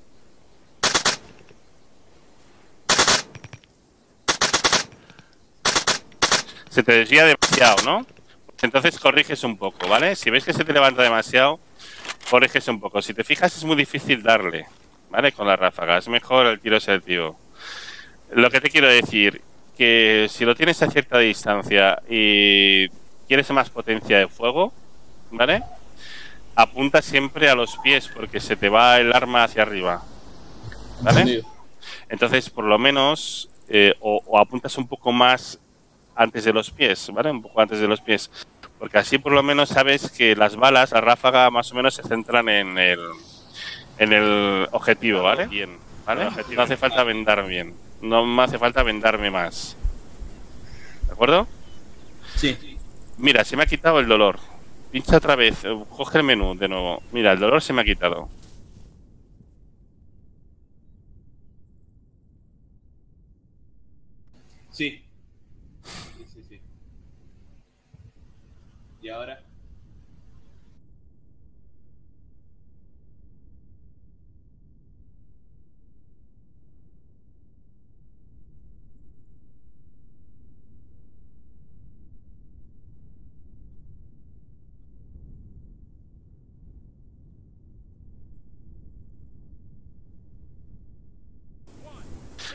A: Se te desvía demasiado, ¿no? Entonces corriges un poco, ¿vale? Si ves que se te levanta demasiado, corriges un poco. Si te fijas, es muy difícil darle, ¿vale? Con la ráfaga. Es mejor el tiro selectivo. Lo que te quiero decir, que si lo tienes a cierta distancia y quieres más potencia de fuego, ¿vale? Apunta siempre a los pies porque se te va el arma hacia arriba, ¿vale?
B: Entendido.
A: Entonces, por lo menos, eh, o, o apuntas un poco más antes de los pies, ¿vale? Un poco antes de los pies. Porque así por lo menos sabes que las balas, la ráfaga, más o menos se centran en el, en el objetivo, ¿vale? Bien, ¿vale? No hace falta vendar bien. No me hace falta vendarme más. ¿De acuerdo?
B: Sí.
A: Mira, se me ha quitado el dolor. Pincha otra vez, eh, coge el menú de nuevo. Mira, el dolor se me ha quitado.
B: Sí. Sí, sí, sí. ¿Y ahora?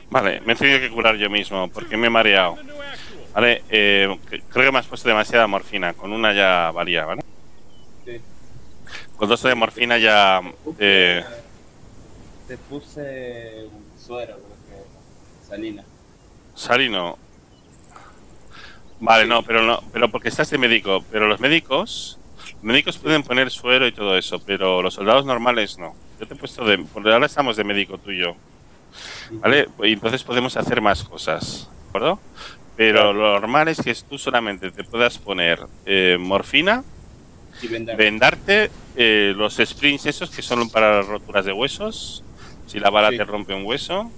A: Vale, me he tenido que curar yo mismo porque me he mareado. Vale, eh, creo que me has puesto demasiada morfina. Con una ya valía, ¿vale?
B: Sí.
A: Con dos de morfina ya... Eh,
B: Te puse un suero, creo que salina.
A: Salino. Vale,
B: Sí.
A: no, pero no, pero porque estás de médico. Pero los médicos, los médicos pueden poner suero y todo eso, pero los soldados normales no. Yo te he puesto de, porque ahora estamos de médico tú y yo, ¿vale? Y entonces podemos hacer más cosas, ¿de acuerdo? Pero
B: Claro.
A: lo normal es que tú solamente te puedas poner eh, morfina,
B: Y vendar.
A: vendarte eh, los sprints esos que son para roturas de huesos, si la bala
B: Sí.
A: te rompe un hueso.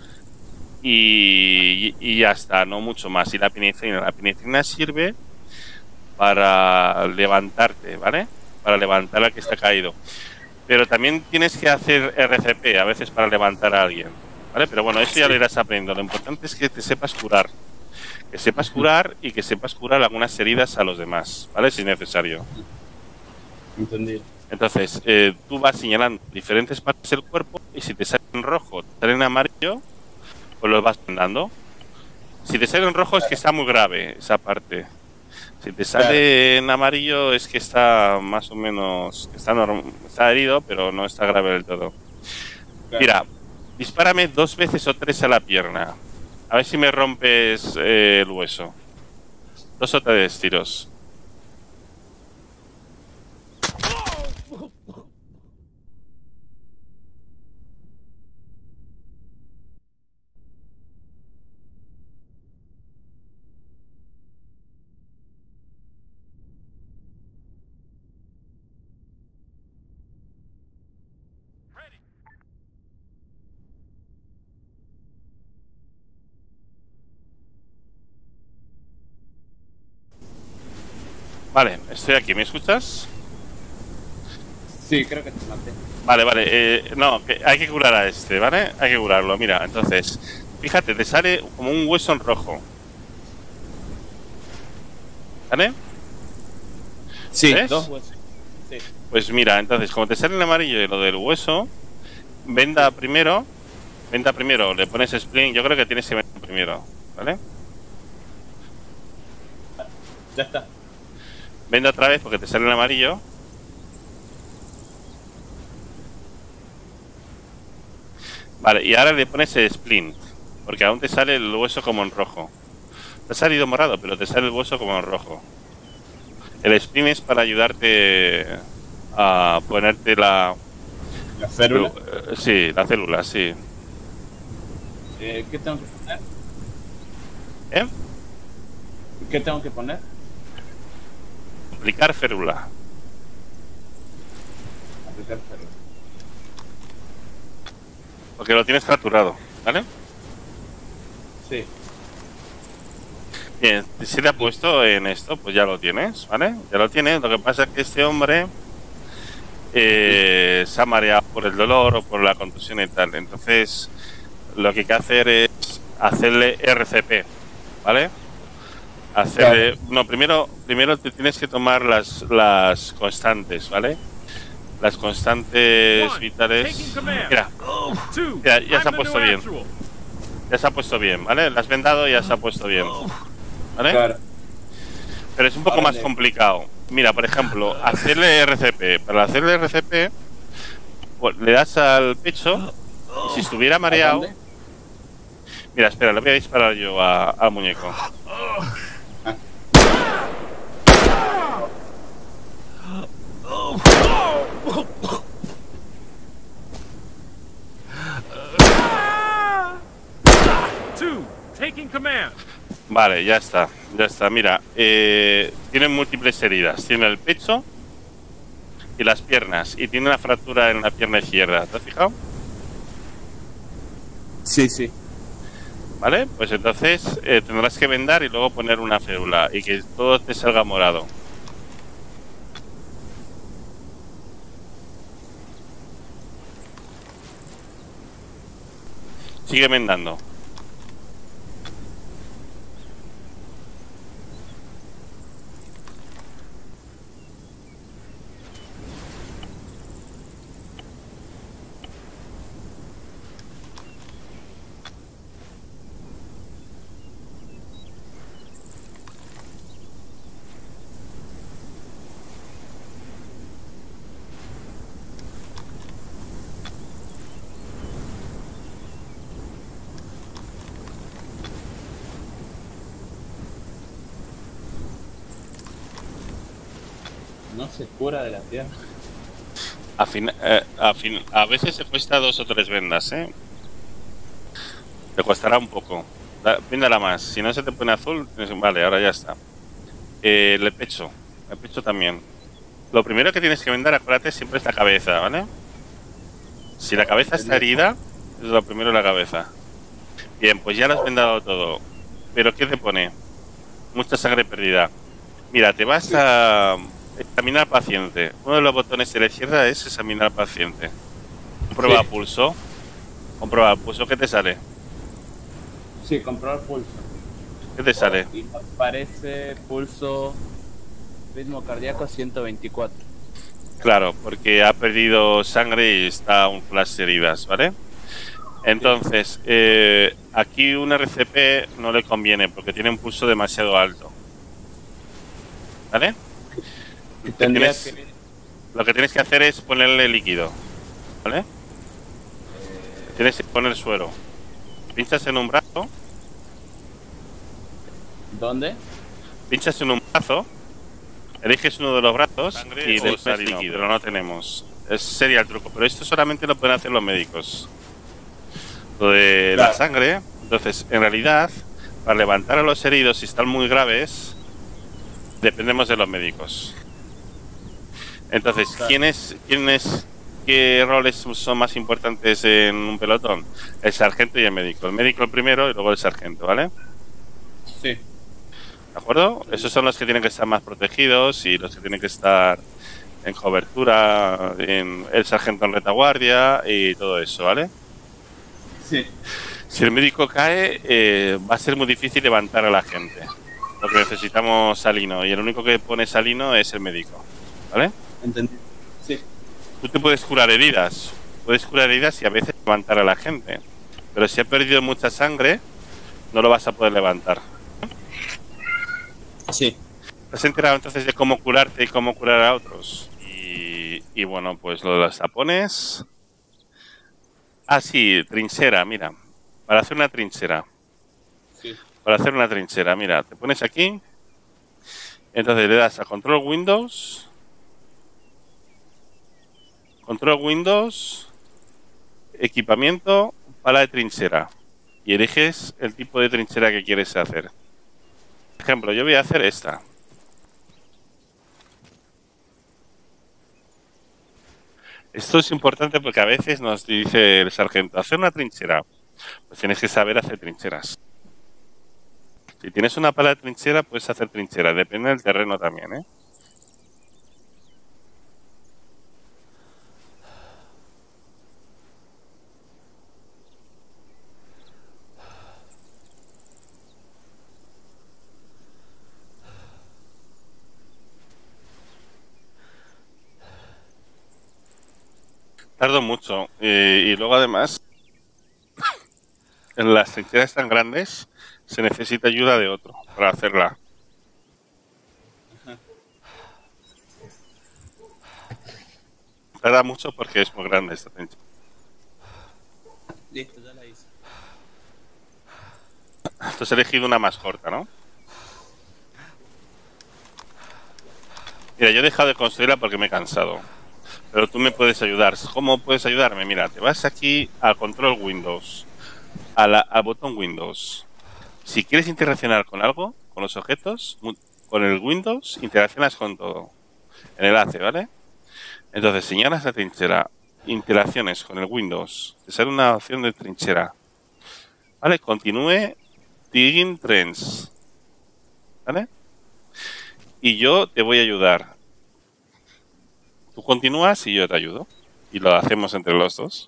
A: Y, y ya está, no mucho más. Y la penicilina, la penicilina sirve para levantarte, ¿vale? Para levantar al que está caído. Pero también tienes que hacer R C P a veces para levantar a alguien, ¿vale? Pero bueno, eso ya lo irás aprendiendo. Lo importante es que te sepas curar. Que sepas curar y que sepas curar algunas heridas a los demás, ¿vale? Si es necesario.
B: Entendido.
A: Entonces, eh, tú vas señalando diferentes partes del cuerpo y si te sale en rojo, te sale en amarillo, pues lo vas mandando. Si te sale en rojo es que está muy grave esa parte. Si te sale claro. en amarillo es que está más o menos... Está, está herido, pero no está grave del todo. Claro. Mira, dispárame dos veces o tres a la pierna. A ver si me rompes eh, el hueso. Dos o tres tiros. Vale, estoy aquí, ¿me escuchas?
B: Sí, creo que te maté.
A: Vale, vale, eh, no, que hay que curar a este, ¿vale? Hay que curarlo, mira, entonces, fíjate, te sale como un hueso en rojo. ¿Vale?
B: Sí,
A: ¿ves?
B: dos huesos. Sí.
A: Pues mira, entonces, como te sale en amarillo y lo del hueso, venda primero, venda primero, le pones sprint, yo creo que tienes que vender primero, ¿vale?
B: Ya está.
A: Venda otra vez porque te sale en amarillo. Vale, y ahora le pones el splint, porque aún te sale el hueso como en rojo. Te ha salido morado, pero te sale el hueso como en rojo. El splint es para ayudarte a ponerte la...
B: ¿La célula?
A: Uh, sí, la célula, sí.
B: Eh, ¿Qué tengo que poner?
A: ¿Eh?
B: ¿Qué tengo que poner?
A: Aplicar férula.
B: Aplicar férula.
A: Porque lo tienes fracturado, ¿vale?
B: Sí.
A: Bien, si te ha puesto en esto, pues ya lo tienes, ¿vale? Ya lo tienes. Lo que pasa es que este hombre eh, se ha mareado por el dolor o por la contusión y tal. Entonces, lo que hay que hacer es hacerle R C P, ¿vale? Hacerle... Claro. No, primero, primero te tienes que tomar las, las constantes, ¿vale? Las constantes vitales. Mira, mira, ya se ha puesto bien. Ya se ha puesto bien, ¿vale? La has vendado y ya se ha puesto bien. ¿Vale?
B: Claro.
A: Pero es un poco más complicado. Mira, por ejemplo, hacerle R C P. Para hacerle R C P, pues, le das al pecho y si estuviera mareado... Mira, espera, le voy a disparar yo a, al muñeco. Vale, ya está, ya está. Mira, eh, tiene múltiples heridas. Tiene el pecho y las piernas. Y tiene una fractura en la pierna izquierda. ¿Te has fijado?
B: Sí, sí.
A: Vale, pues entonces eh, tendrás que vendar y luego poner una férula y que todo te salga morado. Sigue vendando.
B: no se cura de la tierra.
A: A, fin, eh, a, fin, a veces se cuesta dos o tres vendas, ¿eh? Te costará un poco. Da, véndala más. Si no se te pone azul, vale, ahora ya está. Eh, el pecho. El pecho también. Lo primero que tienes que vender, acuérdate, siempre es la cabeza, ¿vale? Si la cabeza está herida, es lo primero la cabeza. Bien, pues ya lo has vendado todo. ¿Pero qué te pone? Mucha sangre perdida. Mira, te vas a examinar paciente. Uno de los botones de la izquierda es examinar paciente. Comprueba
B: Sí.
A: pulso. Comprueba pulso. ¿Qué te sale?
B: Sí, comprobar pulso.
A: ¿Qué te sale?
B: Y aparece pulso, ritmo cardíaco ciento veinticuatro.
A: Claro, porque ha perdido sangre y está un flash de heridas, ¿vale? Entonces, eh, aquí un R C P no le conviene porque tiene un pulso demasiado alto. ¿Vale?
B: Y tendría
A: Tienes-
B: que...
A: Lo que tienes que hacer es ponerle líquido. ¿Vale?
B: eh,
A: Tienes que poner suero. Pinchas en un brazo,
B: ¿Dónde?
A: pinchas en un brazo, eliges uno de los brazos
D: Sangre
A: y
D: o
A: le pones
D: salino.
A: líquido, pero no tenemos. Ese sería el truco, pero esto solamente lo pueden hacer los médicos. Lo de la
B: Claro.
A: sangre, entonces, en realidad, para levantar a los heridos si están muy graves, dependemos de los médicos. Entonces,
B: Claro.
A: ¿quién es, quién es, qué roles son más importantes en un pelotón? El sargento y el médico. El médico el primero y luego el sargento, ¿vale?
B: Sí.
A: ¿De acuerdo? Esos son los que tienen que estar más protegidos y los que tienen que estar en cobertura, en el sargento en retaguardia y todo eso, ¿vale?
B: Sí.
A: Si el médico cae, eh, va a ser muy difícil levantar a la gente. Lo que necesitamos salino y el único que pone salino es el médico, ¿vale?
B: Entendí. Sí.
A: Tú te puedes curar heridas, puedes curar heridas y a veces levantar a la gente, pero si ha perdido mucha sangre, no lo vas a poder levantar.
B: Sí.
A: ¿Te has enterado entonces de cómo curarte y cómo curar a otros? Y, y bueno, pues lo de los tapones. Ah, sí, trinchera, mira. Para hacer una trinchera.
B: Sí.
A: Para hacer una trinchera, mira, te pones aquí. Entonces le das a Control Windows. Control Windows. Equipamiento, pala de trinchera. Y eliges el tipo de trinchera que quieres hacer. Por ejemplo, yo voy a hacer esta. Esto es importante porque a veces nos dice el sargento, hacer una trinchera. Pues tienes que saber hacer trincheras. Si tienes una pala de trinchera, puedes hacer trinchera. Depende del terreno también, ¿eh? Tardo mucho. Eh, y luego además, en las trincheras tan grandes, se necesita ayuda de otro para hacerla. Tarda mucho porque es muy grande esta trinchera.
B: Listo, ya la hice.
A: Tú has elegido una más corta, ¿no? Mira, yo he dejado de construirla porque me he cansado. Pero tú me puedes ayudar. ¿Cómo puedes ayudarme? Mira, te vas aquí al control Windows, a la, al botón Windows. Si quieres interaccionar con algo, con los objetos, con el Windows, interaccionas con todo. Enlace, ¿vale? Entonces, señalas la trinchera, interacciones con el Windows. Te sale una opción de trinchera. ¿Vale? Continúe digging trends. ¿Vale? Y yo te voy a ayudar. Tú continúas y yo te ayudo. Y lo hacemos entre los dos.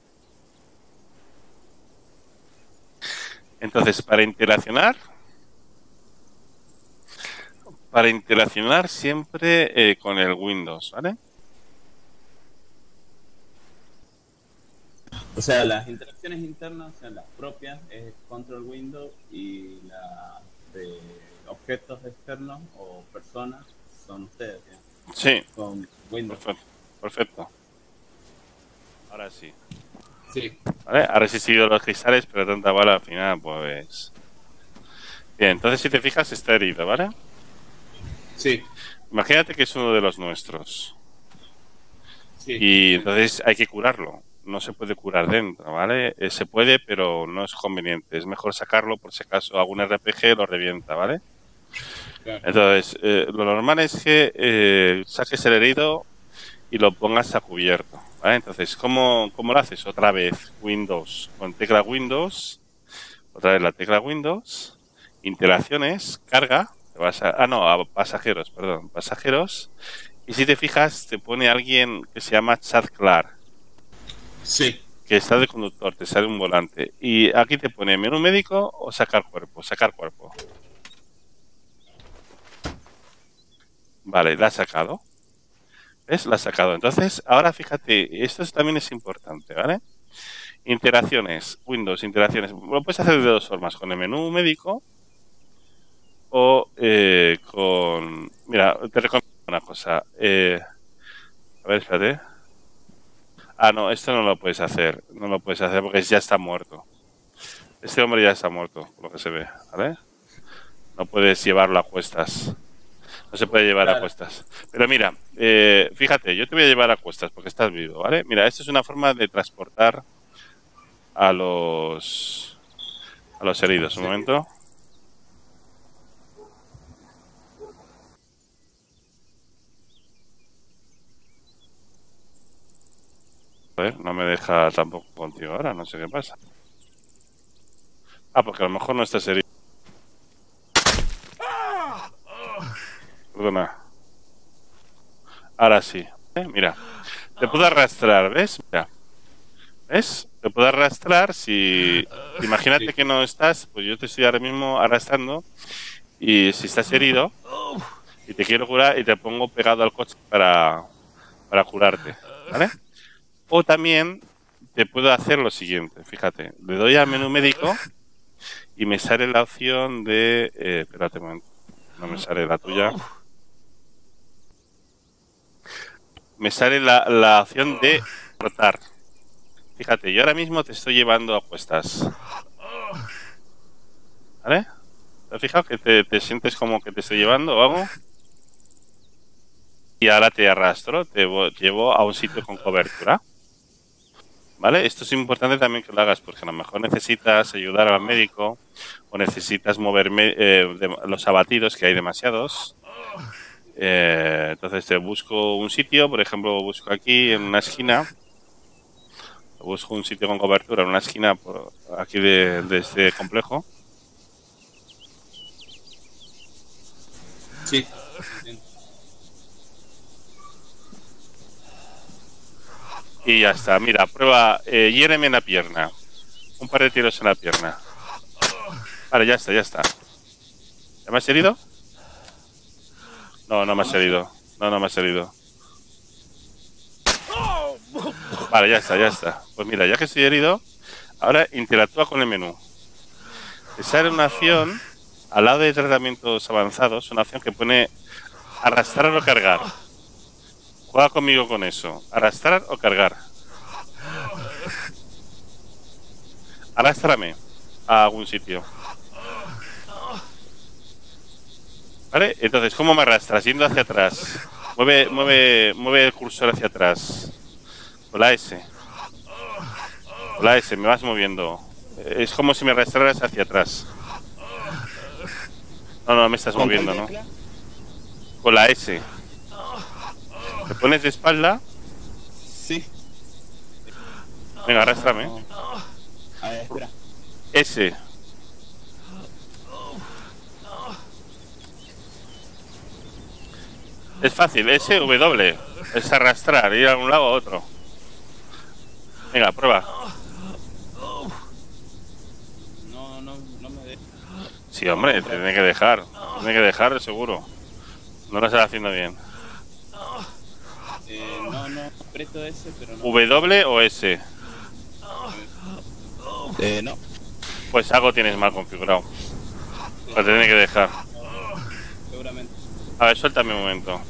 A: Entonces, para interaccionar, para interaccionar siempre eh, con el Windows, ¿vale?
B: O sea, las interacciones internas, o sea, las propias, es Control Windows y las de objetos externos o personas son ustedes, ¿sí?
A: Sí,
B: Con Windows.
A: perfecto. perfecto. Ahora sí.
B: Sí.
A: ¿Vale? Ha resistido los cristales, pero tanta bala al final, pues... Bien, entonces si te fijas está herido, ¿vale?
B: Sí.
A: imagínate que es uno de los nuestros.
B: Sí.
A: Y entonces hay que curarlo. No se puede curar dentro, ¿vale? Eh, se puede, pero no es conveniente. Es mejor sacarlo por si acaso algún R P G lo revienta, ¿vale?
B: Claro.
A: Entonces, eh, lo normal es que eh, saques el herido y lo pongas a cubierto, ¿vale? Entonces, ¿cómo, cómo lo haces? Otra vez, Windows, con tecla Windows, otra vez la tecla Windows, interacciones, carga, te vas a, ah, no, a pasajeros, perdón, pasajeros, y si te fijas, te pone alguien que se llama Chad Clark,
B: Sí.
A: que está de conductor, te sale un volante, y aquí te pone menú médico o sacar cuerpo, sacar cuerpo. Vale, la has sacado. ¿Ves? La has sacado. Entonces, ahora fíjate, esto también es importante, ¿vale? Interacciones, Windows, interacciones. Lo puedes hacer de dos formas, con el menú médico o eh, con... Mira, te recomiendo una cosa. Eh, a ver, espérate. Ah, no, esto no lo puedes hacer. No lo puedes hacer porque ya está muerto. Este hombre ya está muerto, por lo que se ve, ¿vale? No puedes llevarlo a cuestas. No se puede llevar
B: Claro.
A: a cuestas. Pero mira, eh, fíjate, yo te voy a llevar a cuestas porque estás vivo, ¿vale? Mira, esto es una forma de transportar a los a los heridos. Un momento. A ver, no me deja tampoco contigo ahora, no sé qué pasa. Ah, porque a lo mejor no estás herido. Perdona. Ahora sí. ¿eh? Mira, te puedo arrastrar, ¿ves? Mira. ¿Ves? Te puedo arrastrar si... Imagínate
B: Sí.
A: que no estás, pues yo te estoy ahora mismo arrastrando y si estás herido y te quiero curar y te pongo pegado al coche para, para curarte, ¿vale? O también te puedo hacer lo siguiente, fíjate, le doy al menú médico y me sale la opción de... Eh, espérate un momento, no me sale la tuya. Me sale la, la opción de rotar. Fíjate, yo ahora mismo te estoy llevando a cuestas. ¿Vale? ¿Te has fijado que te, te sientes como que te estoy llevando o algo? Y ahora te arrastro, te vo- llevo a un sitio con cobertura. ¿Vale? Esto es importante también que lo hagas porque a lo mejor necesitas ayudar al médico o necesitas mover me- eh, de- los abatidos, que hay demasiados. Eh, entonces te busco un sitio, por ejemplo, busco aquí en una esquina. Busco un sitio con cobertura en una esquina por aquí de, de este complejo.
B: Sí.
A: Y ya está. Mira, prueba, eh, hiéreme en la pierna. Un par de tiros en la pierna. Vale, ya está, ya está. ¿Ya me has herido? No, no me has herido. No, no me has herido. Vale, ya está, ya está. Pues mira, ya que estoy herido, ahora interactúa con el menú. Te sale una opción al lado de tratamientos avanzados, una opción que pone arrastrar o cargar. Juega conmigo con eso. Arrastrar o cargar. Arrástrame a algún sitio. ¿Vale? Entonces, ¿cómo me arrastras? Yendo hacia atrás. Mueve, mueve, mueve el cursor hacia atrás. Con la S. Con la S, me vas moviendo. Es como si me arrastraras hacia atrás. No, no, me estás moviendo, ¿no? Con la S. Te pones de espalda.
D: Sí.
A: Venga, arrástrame.
D: A ver, espera.
A: S. Es fácil, S, W. Es arrastrar, ir a un lado a otro. Venga, prueba.
D: No, no, no me deja.
A: Sí, hombre, te tiene que dejar. Te tiene que dejar, seguro. No lo estás haciendo bien.
D: Eh, no, no, aprieto ese, pero no.
A: ¿W o S?
D: Eh, no.
A: Pues algo tienes mal configurado. Pero te tiene que dejar.
D: Seguramente.
A: A ver, suéltame un momento.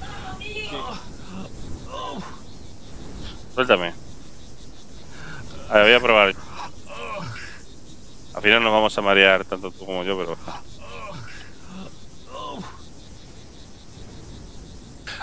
A: Suéltame. A ver, voy a probar. Al final nos vamos a marear, tanto tú como yo, pero...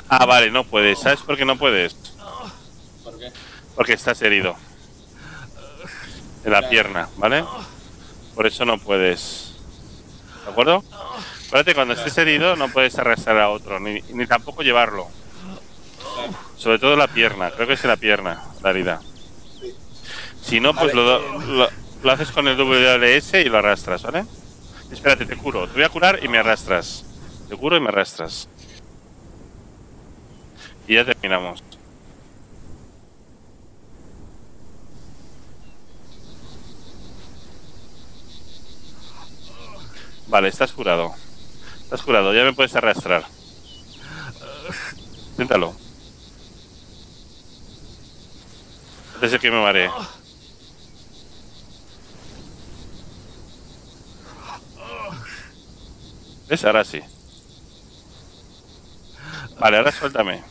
A: Ah, vale, no puedes. ¿Sabes por qué no puedes?
B: ¿Por qué?
A: Porque estás herido. En la
B: Claro.
A: pierna, ¿vale? Por eso no puedes. ¿De acuerdo? Acuérdate, cuando estés herido no puedes arrastrar a otro, ni, ni tampoco llevarlo.
B: Claro.
A: Sobre todo la pierna, creo que es en la pierna, la herida.
B: Sí.
A: Si no, pues
B: Vale,
A: lo,
B: eh,
A: lo, lo haces con el W W S y lo arrastras, ¿vale? Espérate, te curo. Te voy a curar y me arrastras. Te curo y me arrastras. Y ya terminamos. Vale, estás curado. Estás curado, ya me puedes arrastrar. Inténtalo. Antes de que me maree. ¿Ves? Ahora sí. Vale, ahora suéltame.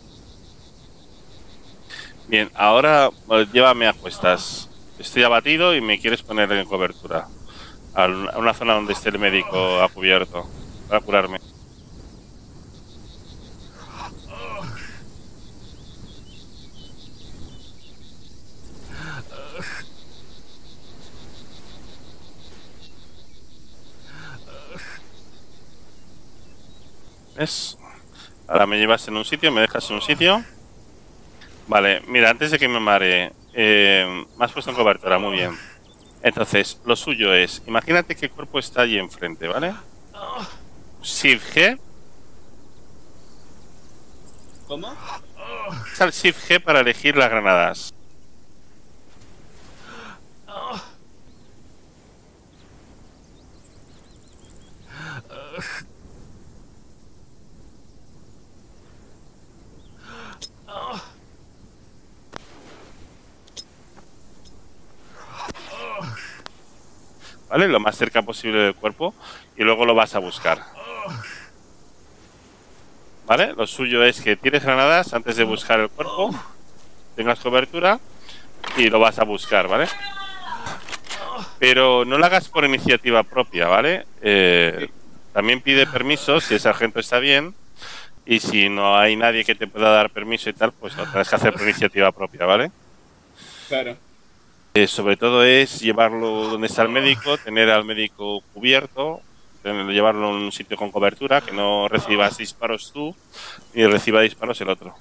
A: Bien, ahora eh, llévame a cuestas. Estoy abatido y me quieres poner en cobertura. A una zona donde esté el médico a cubierto. Para curarme. ¿Ves? Ahora me llevas en un sitio, me dejas en un sitio. Vale, mira, antes de que me maree, eh, me has puesto en cobertura, muy bien. Entonces, lo suyo es, imagínate que el cuerpo está allí enfrente, ¿vale? Shift G.
B: ¿Cómo?
A: Usa el Shift G para elegir las granadas. ¿Vale? Lo más cerca posible del cuerpo y luego lo vas a buscar. ¿Vale? Lo suyo es que tires granadas antes de buscar el cuerpo, tengas cobertura y lo vas a buscar, ¿vale? Pero no lo hagas por iniciativa propia, ¿vale? Eh, también pide permiso si el sargento está bien y si no hay nadie que te pueda dar permiso y tal, pues lo tendrás que hacer por iniciativa propia, ¿vale?
B: Claro.
A: Eh, sobre todo es llevarlo donde está el médico, tener al médico cubierto, tener- llevarlo a un sitio con cobertura, que no recibas disparos tú ni reciba disparos el otro.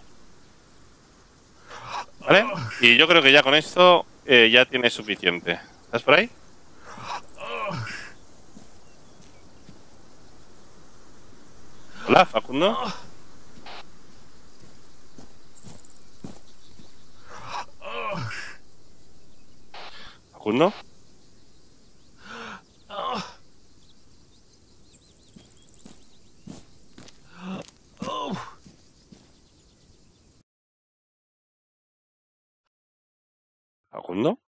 A: ¿Vale? Y yo creo que ya con esto eh, ya tienes suficiente. ¿Estás por ahí? Hola, Facundo. Facundo. Facundo.